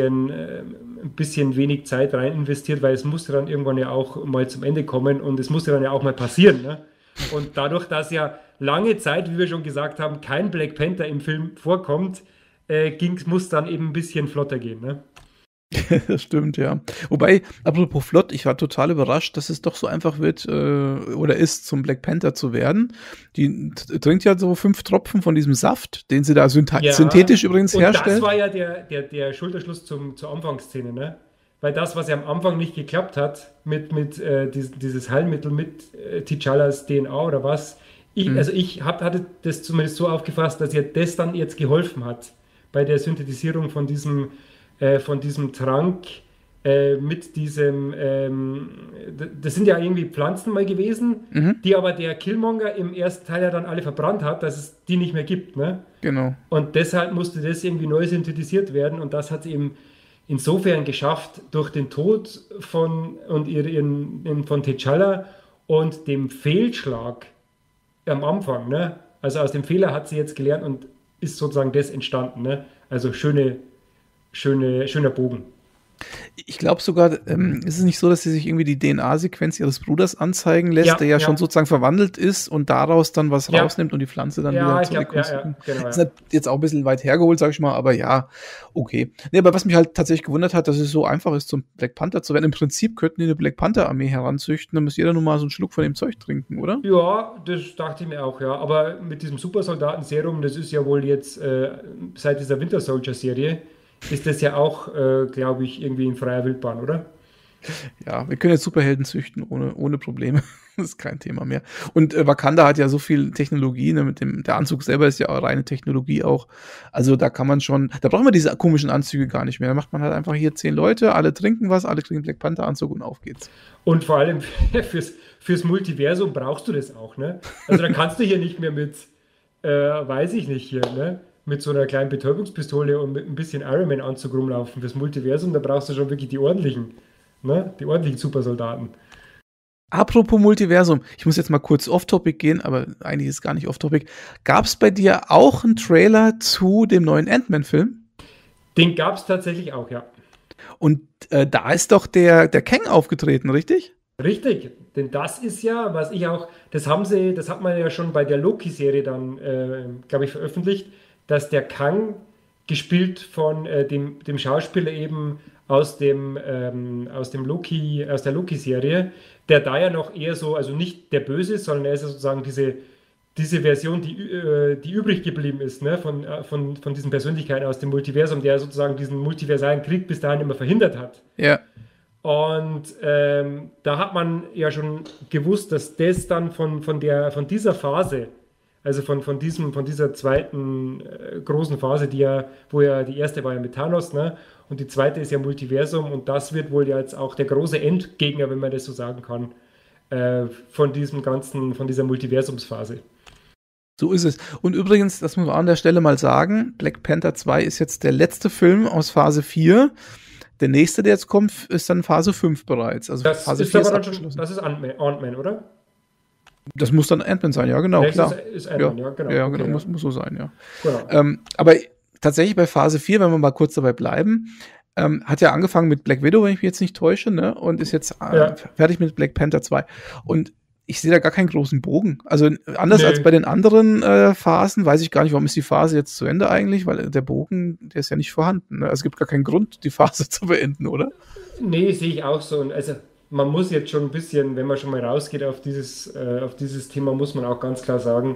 ein bisschen wenig Zeit rein investiert, weil es musste dann irgendwann ja auch mal zum Ende kommen und es musste dann ja auch mal passieren. Ne? Und dadurch, dass ja lange Zeit, wie wir schon gesagt haben, kein Black Panther im Film vorkommt, muss dann eben ein bisschen flotter gehen. Ne? Das stimmt, ja. Wobei, apropos flott, ich war total überrascht, dass es doch so einfach wird oder ist, zum Black Panther zu werden. Die trinkt ja so 5 Tropfen von diesem Saft, den sie da Ja, synthetisch übrigens und das herstellt. war ja der Schulterschluss zur Anfangsszene, ne? Weil das, was ja am Anfang nicht geklappt hat, dieses Heilmittel mit T'Challas DNA oder was, Hm. also hatte das zumindest so aufgefasst, dass ihr das dann jetzt geholfen hat bei der Synthetisierung von diesem Trank mit diesem, das sind ja irgendwie Pflanzen mal gewesen, Mhm, die aber der Killmonger im ersten Teil ja dann alle verbrannt hat, dass es die nicht mehr gibt, ne? genau. Und deshalb musste das irgendwie neu synthetisiert werden und das hat sie eben insofern geschafft durch den Tod von T'Challa und dem Fehlschlag am Anfang, ne? Also aus dem Fehler hat sie jetzt gelernt und ist sozusagen das entstanden, ne? Also schöner Bogen. Ich glaube sogar, ist es nicht so, dass sie sich irgendwie die DNA-Sequenz ihres Bruders anzeigen lässt, der Ja, ja schon ja, sozusagen verwandelt ist und daraus dann was ja, rausnimmt und die Pflanze dann wieder ja, ich glaube, ja, ja, zurückkonstruiert. genau, Ist ja. halt jetzt auch ein bisschen weit hergeholt, sag ich mal, aber ja, okay. Nee, aber was mich halt tatsächlich gewundert hat, dass es so einfach ist, zum Black Panther zu werden. Im Prinzip könnten die eine Black Panther-Armee heranzüchten, dann müsste jeder nur mal so einen Schluck von dem Zeug trinken, oder? Ja, das dachte ich mir auch, ja. Aber mit diesem Supersoldaten-Serum, das ist ja wohl jetzt seit dieser Winter Soldier-Serie, ist das ja auch, glaube ich, irgendwie in freier Wildbahn, oder? Ja, wir können jetzt Superhelden züchten ohne Probleme. Das ist kein Thema mehr. Und Wakanda hat ja so viel Technologie, ne, der Anzug selber ist ja auch reine Technologie auch. Also da kann man schon, da brauchen wir diese komischen Anzüge gar nicht mehr. Da macht man halt einfach hier 10 Leute, alle trinken was, alle kriegen Black Panther Anzug und auf geht's. Und vor allem fürs Multiversum brauchst du das auch, ne? Also da kannst du hier nicht mehr weiß ich nicht hier, ne? Mit so einer kleinen Betäubungspistole und mit ein bisschen Iron Man-Anzug rumlaufen. Fürs Multiversum, da brauchst du schon wirklich die ordentlichen, ne? Die ordentlichen Supersoldaten. Apropos Multiversum, ich muss jetzt mal kurz off-topic gehen, aber eigentlich ist es gar nicht off-topic. Gab es bei dir auch einen Trailer zu dem neuen Ant-Man-Film? Den gab es tatsächlich auch, ja. Und da ist doch der Kang aufgetreten, richtig? Richtig, denn das ist ja, was ich auch, das hat man ja schon bei der Loki-Serie dann, glaube ich, veröffentlicht, dass der Kang, gespielt von dem Schauspieler eben aus der Loki-Serie, der da ja noch eher so, also nicht der Böse ist, sondern er ist ja sozusagen diese Version, die übrig geblieben ist, ne, von diesen Persönlichkeiten aus dem Multiversum, der sozusagen diesen multiversalen Krieg bis dahin immer verhindert hat. Ja. Und da hat man ja schon gewusst, dass das dann von dieser Phase Also von dieser zweiten großen Phase, wo ja die erste war ja mit Thanos, ne? Und die zweite ist ja Multiversum und das wird wohl ja jetzt auch der große Endgegner, wenn man das so sagen kann, von dieser Multiversumsphase. So ist es. Und übrigens, das muss man an der Stelle mal sagen, Black Panther 2 ist jetzt der letzte Film aus Phase 4. Der nächste, der jetzt kommt, ist dann Phase 5 bereits. Also Das Phase ist 4 aber ist dann schon, abgeschlossen. das ist Ant-Man, oder? Das muss dann Ant-Man sein, ja, genau, Nächstes klar. ist Ja, Ant-Man, ja, genau. ja, genau, Okay, ja. muss so sein, ja. Genau. Aber tatsächlich bei Phase 4, wenn wir mal kurz dabei bleiben, hat ja angefangen mit Black Widow, wenn ich mich jetzt nicht täusche, ne? Und ist jetzt Ja, fertig mit Black Panther 2. Und ich sehe da gar keinen großen Bogen. Also anders als nö. bei den anderen Phasen, weiß ich gar nicht, warum ist die Phase jetzt zu Ende eigentlich, weil der Bogen, der ist ja nicht vorhanden. Ne? Also es gibt gar keinen Grund, die Phase zu beenden, oder? Nee, sehe ich auch so. Und also man muss jetzt schon ein bisschen, wenn man schon mal rausgeht auf dieses Thema, muss man auch ganz klar sagen,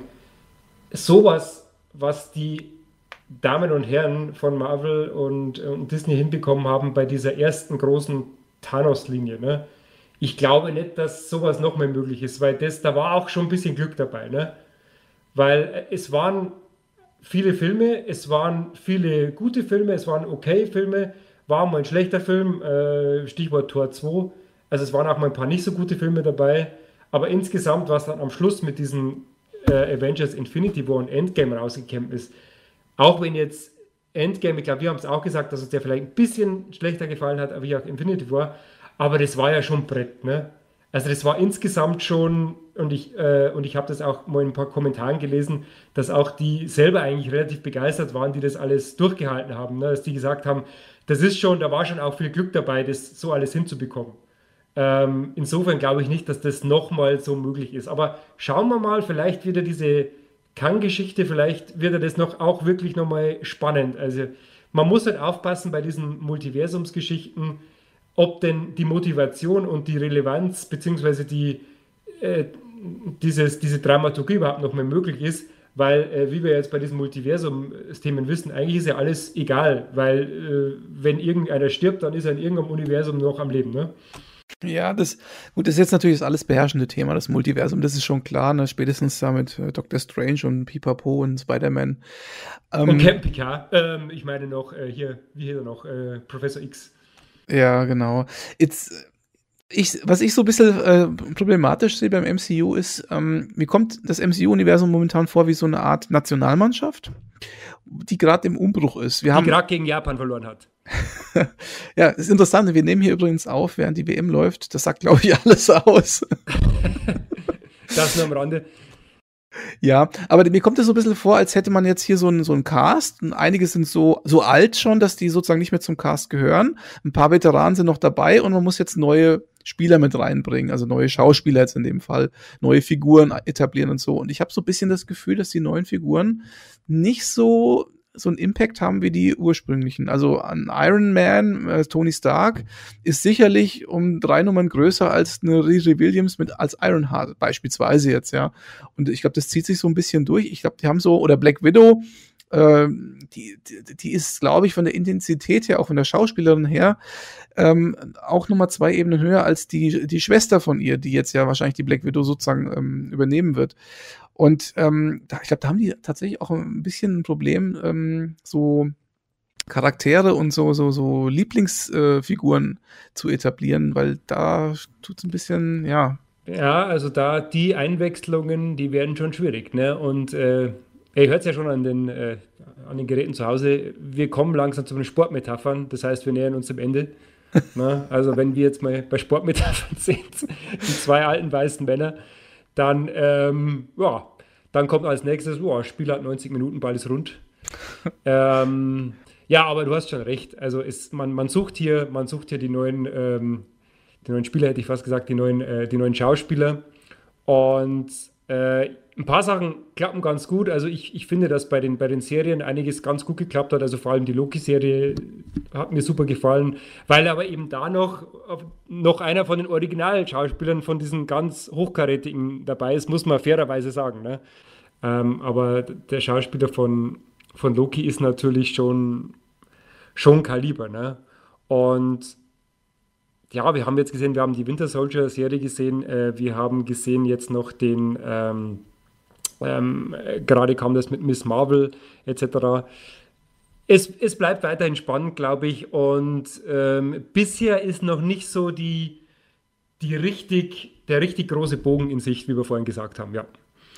sowas, was die Damen und Herren von Marvel und Disney hinbekommen haben bei dieser ersten großen Thanos-Linie, ne? Ich glaube nicht, dass sowas noch mehr möglich ist, weil da war auch schon ein bisschen Glück dabei, ne? Weil es waren viele Filme, es waren viele gute Filme, es waren okay Filme, war mal ein schlechter Film, Stichwort Tor 2. Also es waren auch mal ein paar nicht so gute Filme dabei, aber insgesamt, was dann am Schluss mit diesen Avengers Infinity War und Endgame rausgekommen ist, auch wenn jetzt Endgame, ich glaube, wir haben es auch gesagt, dass uns der vielleicht ein bisschen schlechter gefallen hat, wie auch Infinity War, aber das war ja schon ein Brett, ne? Also das war insgesamt schon, und ich habe das auch mal in ein paar Kommentaren gelesen, dass auch die selber eigentlich relativ begeistert waren, die das alles durchgehalten haben, ne? Dass die gesagt haben, da war schon auch viel Glück dabei, das so alles hinzubekommen. Insofern glaube ich nicht, dass das nochmal so möglich ist. Aber schauen wir mal, vielleicht wird ja diese Kang-Geschichte, vielleicht wird ja das noch auch wirklich nochmal spannend. Also man muss halt aufpassen bei diesen Multiversumsgeschichten, ob denn die Motivation und die Relevanz beziehungsweise äh, diese Dramaturgie überhaupt noch mehr möglich ist, weil, wie wir jetzt bei diesen Multiversum-Themen wissen, eigentlich ist ja alles egal, weil wenn irgendeiner stirbt, dann ist er in irgendeinem Universum noch am Leben, ne? Ja, gut, das ist jetzt natürlich das alles beherrschende Thema, das Multiversum, das ist schon klar, ne? Spätestens da mit Doctor Strange und Pipapo und Spider-Man. Und Ähm, Captain Picard, ich meine noch, hier, wie hieß er noch, Professor X. ja, genau. Jetzt, was ich so ein bisschen problematisch sehe beim MCU ist, mir kommt das MCU-Universum momentan vor wie so eine Art Nationalmannschaft, die gerade im Umbruch ist. Wir Die haben, gerade gegen Japan verloren hat. ja, ist interessant, wir nehmen hier übrigens auf, während die WM läuft. Das sagt, glaube ich, alles aus. Das nur am Rande. Ja, aber mir kommt es so ein bisschen vor, als hätte man jetzt hier so 'n Cast und einige sind so alt schon, dass die sozusagen nicht mehr zum Cast gehören. Ein paar Veteranen sind noch dabei und man muss jetzt neue Spieler mit reinbringen, also neue Schauspieler jetzt in dem Fall, neue Figuren etablieren und so. Und ich habe so ein bisschen das Gefühl, dass die neuen Figuren nicht so 'n Impact haben wie die ursprünglichen. Also, an Iron Man, Tony Stark ist sicherlich um 3 Nummern größer als 'ne Riri Williams als Ironheart beispielsweise jetzt, ja. Und ich glaube, das zieht sich so ein bisschen durch. Ich glaube, die haben so oder Black Widow, die ist, glaube ich, von der Intensität her, auch von der Schauspielerin her, auch noch mal 2 Ebenen höher als die Schwester von ihr, die jetzt ja wahrscheinlich die Black Widow sozusagen, übernehmen wird. Und, ich glaube, da haben die tatsächlich auch ein bisschen ein Problem, so Charaktere und so Lieblingsfiguren zu etablieren, weil da tut's ein bisschen, ja. Ja, also da die Einwechslungen, die werden schon schwierig, ne? Und ihr hört es ja schon an den Geräten zu Hause, wir kommen langsam zu den Sportmetaphern, das heißt, wir nähern uns dem Ende. Ne? Also wenn wir jetzt mal bei Sportmetaphern sind, die zwei alten weißen Männer, dann, ja, dann kommt als nächstes, boah, Spiel hat 90 Minuten, Ball ist rund. Ja, aber du hast schon recht. Also man sucht hier die neuen Spieler, hätte ich fast gesagt, die neuen Schauspieler. Und ein paar Sachen klappen ganz gut. Also ich finde, dass bei den Serien einiges ganz gut geklappt hat. Also vor allem die Loki-Serie hat mir super gefallen, weil aber eben da noch einer von den Originalschauspielern von diesen ganz Hochkarätigen dabei ist, muss man fairerweise sagen. Ne? Aber der Schauspieler von Loki ist natürlich schon Kaliber. Ne? Und ja, wir haben jetzt gesehen, wir haben die Winter Soldier Serie gesehen, wir haben gesehen jetzt noch Gerade kam das mit Miss Marvel etc. Es bleibt weiterhin spannend, glaube ich. Und bisher ist noch nicht so der richtig große Bogen in Sicht, wie wir vorhin gesagt haben. Ja.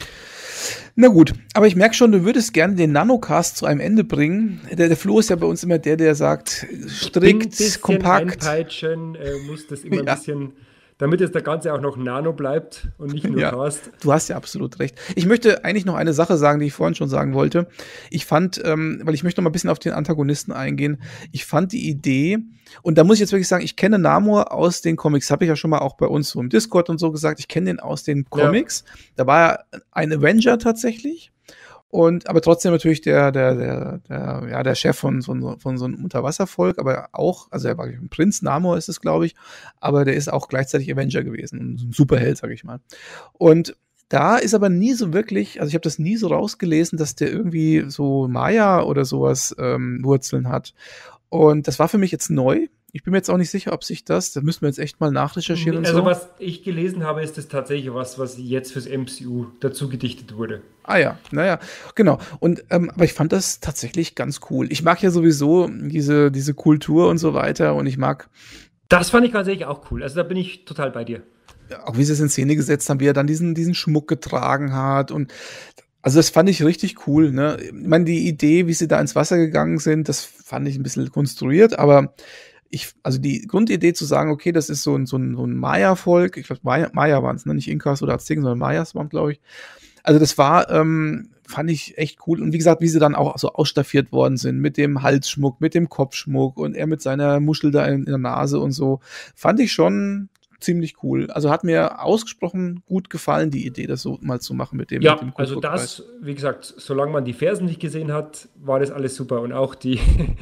Na gut, aber ich merke schon, du würdest gerne den Nanocast zu einem Ende bringen. Der Flo ist ja bei uns immer der sagt, strikt, kompakt. Einpeitschen, muss das immer ein bisschen, damit es der Ganze auch noch Nano bleibt und nicht nur Cast. Du hast ja absolut recht. Ich möchte eigentlich noch eine Sache sagen, die ich vorhin schon sagen wollte. Ich fand, weil ich möchte noch mal ein bisschen auf den Antagonisten eingehen, ich fand die Idee, und da muss ich jetzt wirklich sagen, ich kenne Namor aus den Comics, habe ich ja schon mal auch bei uns so im Discord und so gesagt, ich kenne den aus den Comics. Ja. Da war er ein Avenger tatsächlich. Aber trotzdem natürlich der Chef von so einem Unterwasservolk, aber auch, also er war ein Prinz, Namor ist es, glaube ich, aber der ist auch gleichzeitig Avenger gewesen, ein Superheld, sage ich mal. Und da ist aber nie so wirklich, also ich habe das nie so rausgelesen, dass der irgendwie so Maya oder sowas Wurzeln hat. Und das war für mich jetzt neu. Ich bin mir jetzt auch nicht sicher, ob sich da müssen wir jetzt echt mal nachrecherchieren und so. Also was ich gelesen habe, ist das tatsächlich was jetzt fürs MCU dazu gedichtet wurde. Ah ja, naja, genau. Und aber ich fand das tatsächlich ganz cool. Ich mag ja sowieso diese Kultur und so weiter und ich mag. Das fand ich tatsächlich auch cool. Also da bin ich total bei dir. Auch wie sie es in Szene gesetzt haben, wie er dann diesen Schmuck getragen hat und also das fand ich richtig cool, ne? Ich meine, die Idee, wie sie da ins Wasser gegangen sind, das fand ich ein bisschen konstruiert, aber also die Grundidee zu sagen, okay, das ist so ein Maya-Volk, ich glaube, Maya waren es, ne? Nicht Inkas oder Azteken, sondern Mayas waren, glaube ich. Also das war, fand ich echt cool. Und wie gesagt, wie sie dann auch so ausstaffiert worden sind mit dem Halsschmuck, mit dem Kopfschmuck und er mit seiner Muschel da in der Nase und so, fand ich schon ziemlich cool. Also hat mir ausgesprochen gut gefallen, die Idee, das so mal zu machen mit dem. Ja, mit dem also das, wie gesagt, solange man die Fersen nicht gesehen hat, war das alles super. Und auch die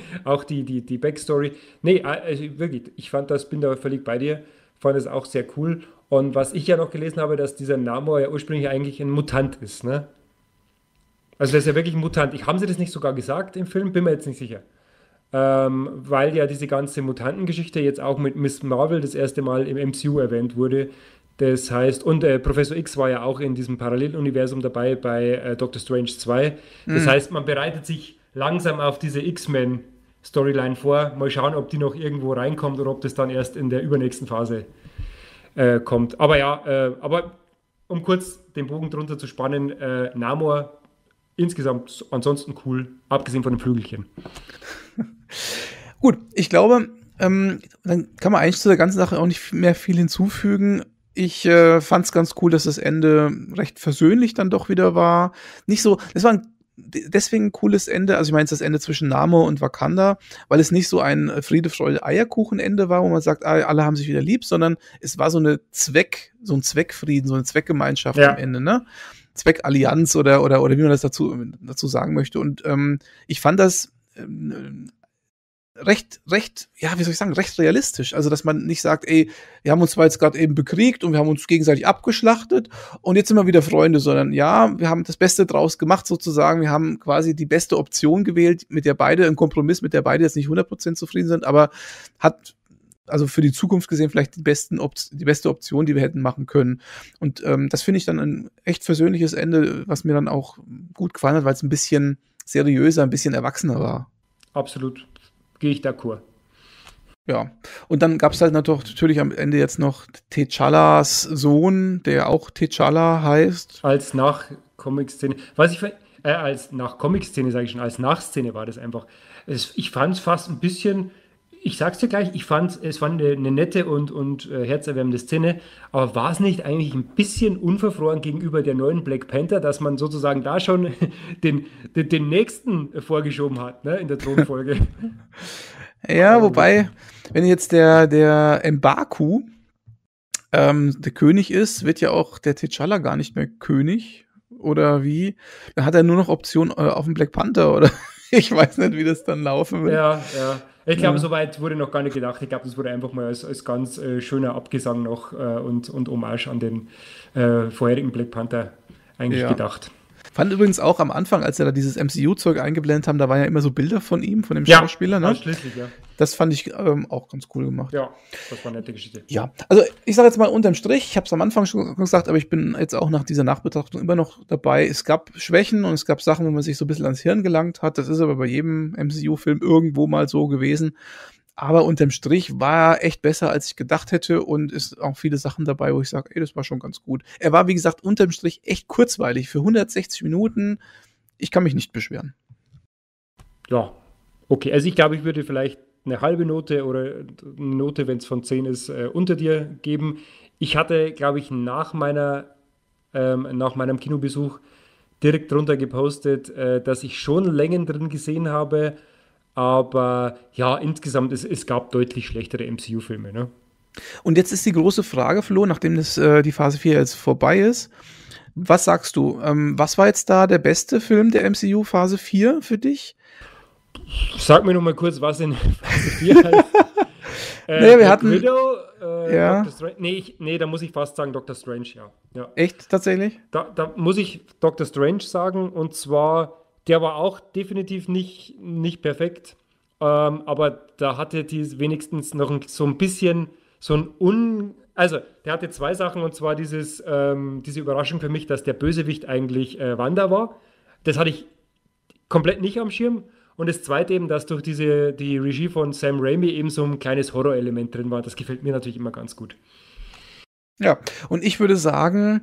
Backstory. Nee, also wirklich, ich fand das, bin da völlig bei dir, fand das auch sehr cool. Und was ich ja noch gelesen habe, dass dieser Namor ja ursprünglich eigentlich ein Mutant ist, ne? Also das ist ja wirklich ein Mutant. Haben sie das nicht sogar gesagt im Film? Bin mir jetzt nicht sicher. Weil ja diese ganze Mutantengeschichte jetzt auch mit Miss Marvel das erste Mal im MCU erwähnt wurde. Das heißt, und Professor X war ja auch in diesem Paralleluniversum dabei bei Doctor Strange 2. Das heißt, man bereitet sich langsam auf diese X-Men-Storyline vor. Mal schauen, ob die noch irgendwo reinkommt oder ob das dann erst in der übernächsten Phase kommt. Aber ja, aber um kurz den Bogen drunter zu spannen, Namor insgesamt ansonsten cool, abgesehen von den Flügelchen. Gut, ich glaube, dann kann man eigentlich zu der ganzen Sache auch nicht mehr viel hinzufügen. Ich fand es ganz cool, dass das Ende recht versöhnlich dann doch wieder war. Nicht so, es war deswegen ein cooles Ende, also ich meine, es ist das Ende zwischen Namor und Wakanda, weil es nicht so ein Friede, Freude, Eierkuchen-Ende war, wo man sagt, alle haben sich wieder lieb, sondern es war so ein Zweckfrieden, so eine Zweckgemeinschaft am Ende, ne? Zweckallianz oder wie man das dazu sagen möchte. Und ich fand das recht, ja, wie soll ich sagen, recht realistisch. Also, dass man nicht sagt, ey, wir haben uns zwar jetzt gerade eben bekriegt und wir haben uns gegenseitig abgeschlachtet und jetzt sind wir wieder Freunde, sondern ja, wir haben das Beste draus gemacht sozusagen. Wir haben quasi die beste Option gewählt, mit der beide, einen Kompromiss, mit der beide jetzt nicht 100% zufrieden sind, aber hat also für die Zukunft gesehen vielleicht die beste Option, die wir hätten machen können. Und das finde ich dann ein echt versöhnliches Ende, was mir dann auch gut gefallen hat, weil es ein bisschen seriöser, ein bisschen erwachsener war. Absolut. Gehe ich d'accord. Ja, und dann gab es halt natürlich am Ende jetzt noch T'Challas Sohn, der auch T'Challa heißt. Als Nach-Comic-Szene, als Nach-Comic-Szene sage ich schon, als Nachszene war das einfach. Ich fand es fast ein bisschen, ich sag's dir gleich, es war eine nette und herzerwärmende Szene, aber war es nicht eigentlich ein bisschen unverfroren gegenüber der neuen Black Panther, dass man sozusagen da schon den nächsten vorgeschoben hat, ne, in der Thronfolge? Ja, wobei, wenn jetzt der M'Baku der König ist, wird ja auch der T'Challa gar nicht mehr König, oder wie? Dann hat er nur noch Option auf den Black Panther, oder? Ich weiß nicht, wie das dann laufen wird. Ja. Ich glaube, soweit wurde noch gar nicht gedacht. Ich glaube, das wurde einfach mal als ganz schöner Abgesang noch und Hommage an den vorherigen Black Panther eigentlich gedacht. Fand übrigens auch am Anfang, als sie da dieses MCU-Zeug eingeblendet haben, da waren ja immer so Bilder von ihm, von dem Schauspieler. Ne? Schließlich, ja. Das fand ich auch ganz cool gemacht. Ja, das war eine nette Geschichte. Ja, also ich sage jetzt mal unterm Strich, ich habe es am Anfang schon gesagt, aber ich bin jetzt auch nach dieser Nachbetrachtung immer noch dabei. Es gab Schwächen und es gab Sachen, wo man sich so ein bisschen ans Hirn gelangt hat. Das ist aber bei jedem MCU-Film irgendwo mal so gewesen. Aber unterm Strich war er echt besser, als ich gedacht hätte und ist auch viele Sachen dabei, wo ich sage, ey, das war schon ganz gut. Er war, wie gesagt, unterm Strich echt kurzweilig. Für 160 Minuten, ich kann mich nicht beschweren. Ja, okay. Also ich glaube, ich würde vielleicht eine halbe Note oder eine Note, wenn es von 10 ist, unter dir geben. Ich hatte, glaube ich, nach meinem Kinobesuch direkt drunter gepostet, dass ich schon Längen drin gesehen habe, aber ja, insgesamt, es gab deutlich schlechtere MCU-Filme, ne? Und jetzt ist die große Frage, Flo, nachdem die Phase 4 jetzt vorbei ist, was sagst du? Was war jetzt da der beste Film der MCU Phase 4 für dich? Sag mir noch mal kurz, was in Phase 4 heißt. Naja, wir hatten... Widow, ja. Doctor Strange, nee, da muss ich fast sagen Doctor Strange, ja. Echt, tatsächlich? Da muss ich Doctor Strange sagen, und zwar, der war auch definitiv nicht perfekt, aber da hatte die wenigstens noch so ein bisschen also der hatte zwei Sachen, und zwar diese Überraschung für mich, dass der Bösewicht eigentlich Wanda war. Das hatte ich komplett nicht am Schirm. Und das Zweite eben, dass durch die Regie von Sam Raimi eben so ein kleines Horrorelement drin war. Das gefällt mir natürlich immer ganz gut. Ja, und ich würde sagen,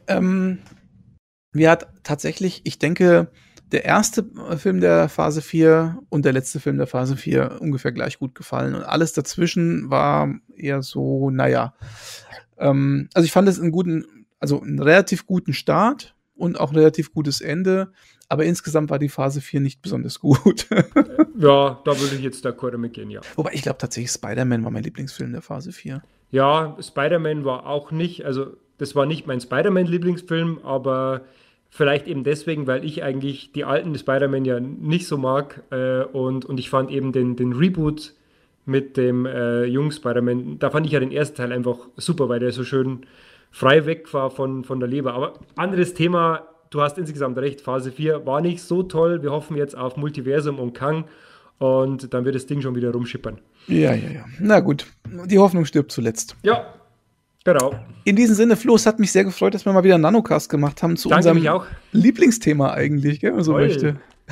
mir hat tatsächlich, ich denke, der erste Film der Phase 4 und der letzte Film der Phase 4 ungefähr gleich gut gefallen. Und alles dazwischen war eher so, naja. Also ich fand es einen relativ guten Start und auch ein relativ gutes Ende. Aber insgesamt war die Phase 4 nicht besonders gut. Ja, da würde ich jetzt d'accord mitgehen, ja. Wobei ich glaube tatsächlich, Spider-Man war mein Lieblingsfilm der Phase 4. Ja, Spider-Man war auch nicht, also das war nicht mein Spider-Man-Lieblingsfilm, aber vielleicht eben deswegen, weil ich eigentlich die alten Spider-Man ja nicht so mag, und ich fand eben den Reboot mit dem jungen Spider-Man, da fand ich ja den ersten Teil einfach super, weil der so schön frei weg war von der Leber. Aber anderes Thema, du hast insgesamt recht, Phase 4 war nicht so toll. Wir hoffen jetzt auf Multiversum und Kang, und dann wird das Ding schon wieder rumschippern. Ja. Na gut, die Hoffnung stirbt zuletzt. Ja, genau. In diesem Sinne, Flo, es hat mich sehr gefreut, dass wir mal wieder einen Nanocast gemacht haben zu Danke, unserem mich auch. Lieblingsthema eigentlich, wenn man so Toll. möchte.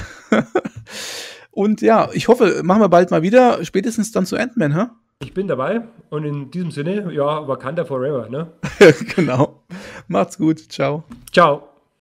Und ja, ich hoffe, machen wir bald mal wieder, spätestens dann zu Ant-Man, hä? Ich bin dabei, und in diesem Sinne, ja, Wakanda Forever, ne? Genau. Macht's gut. Ciao. Ciao.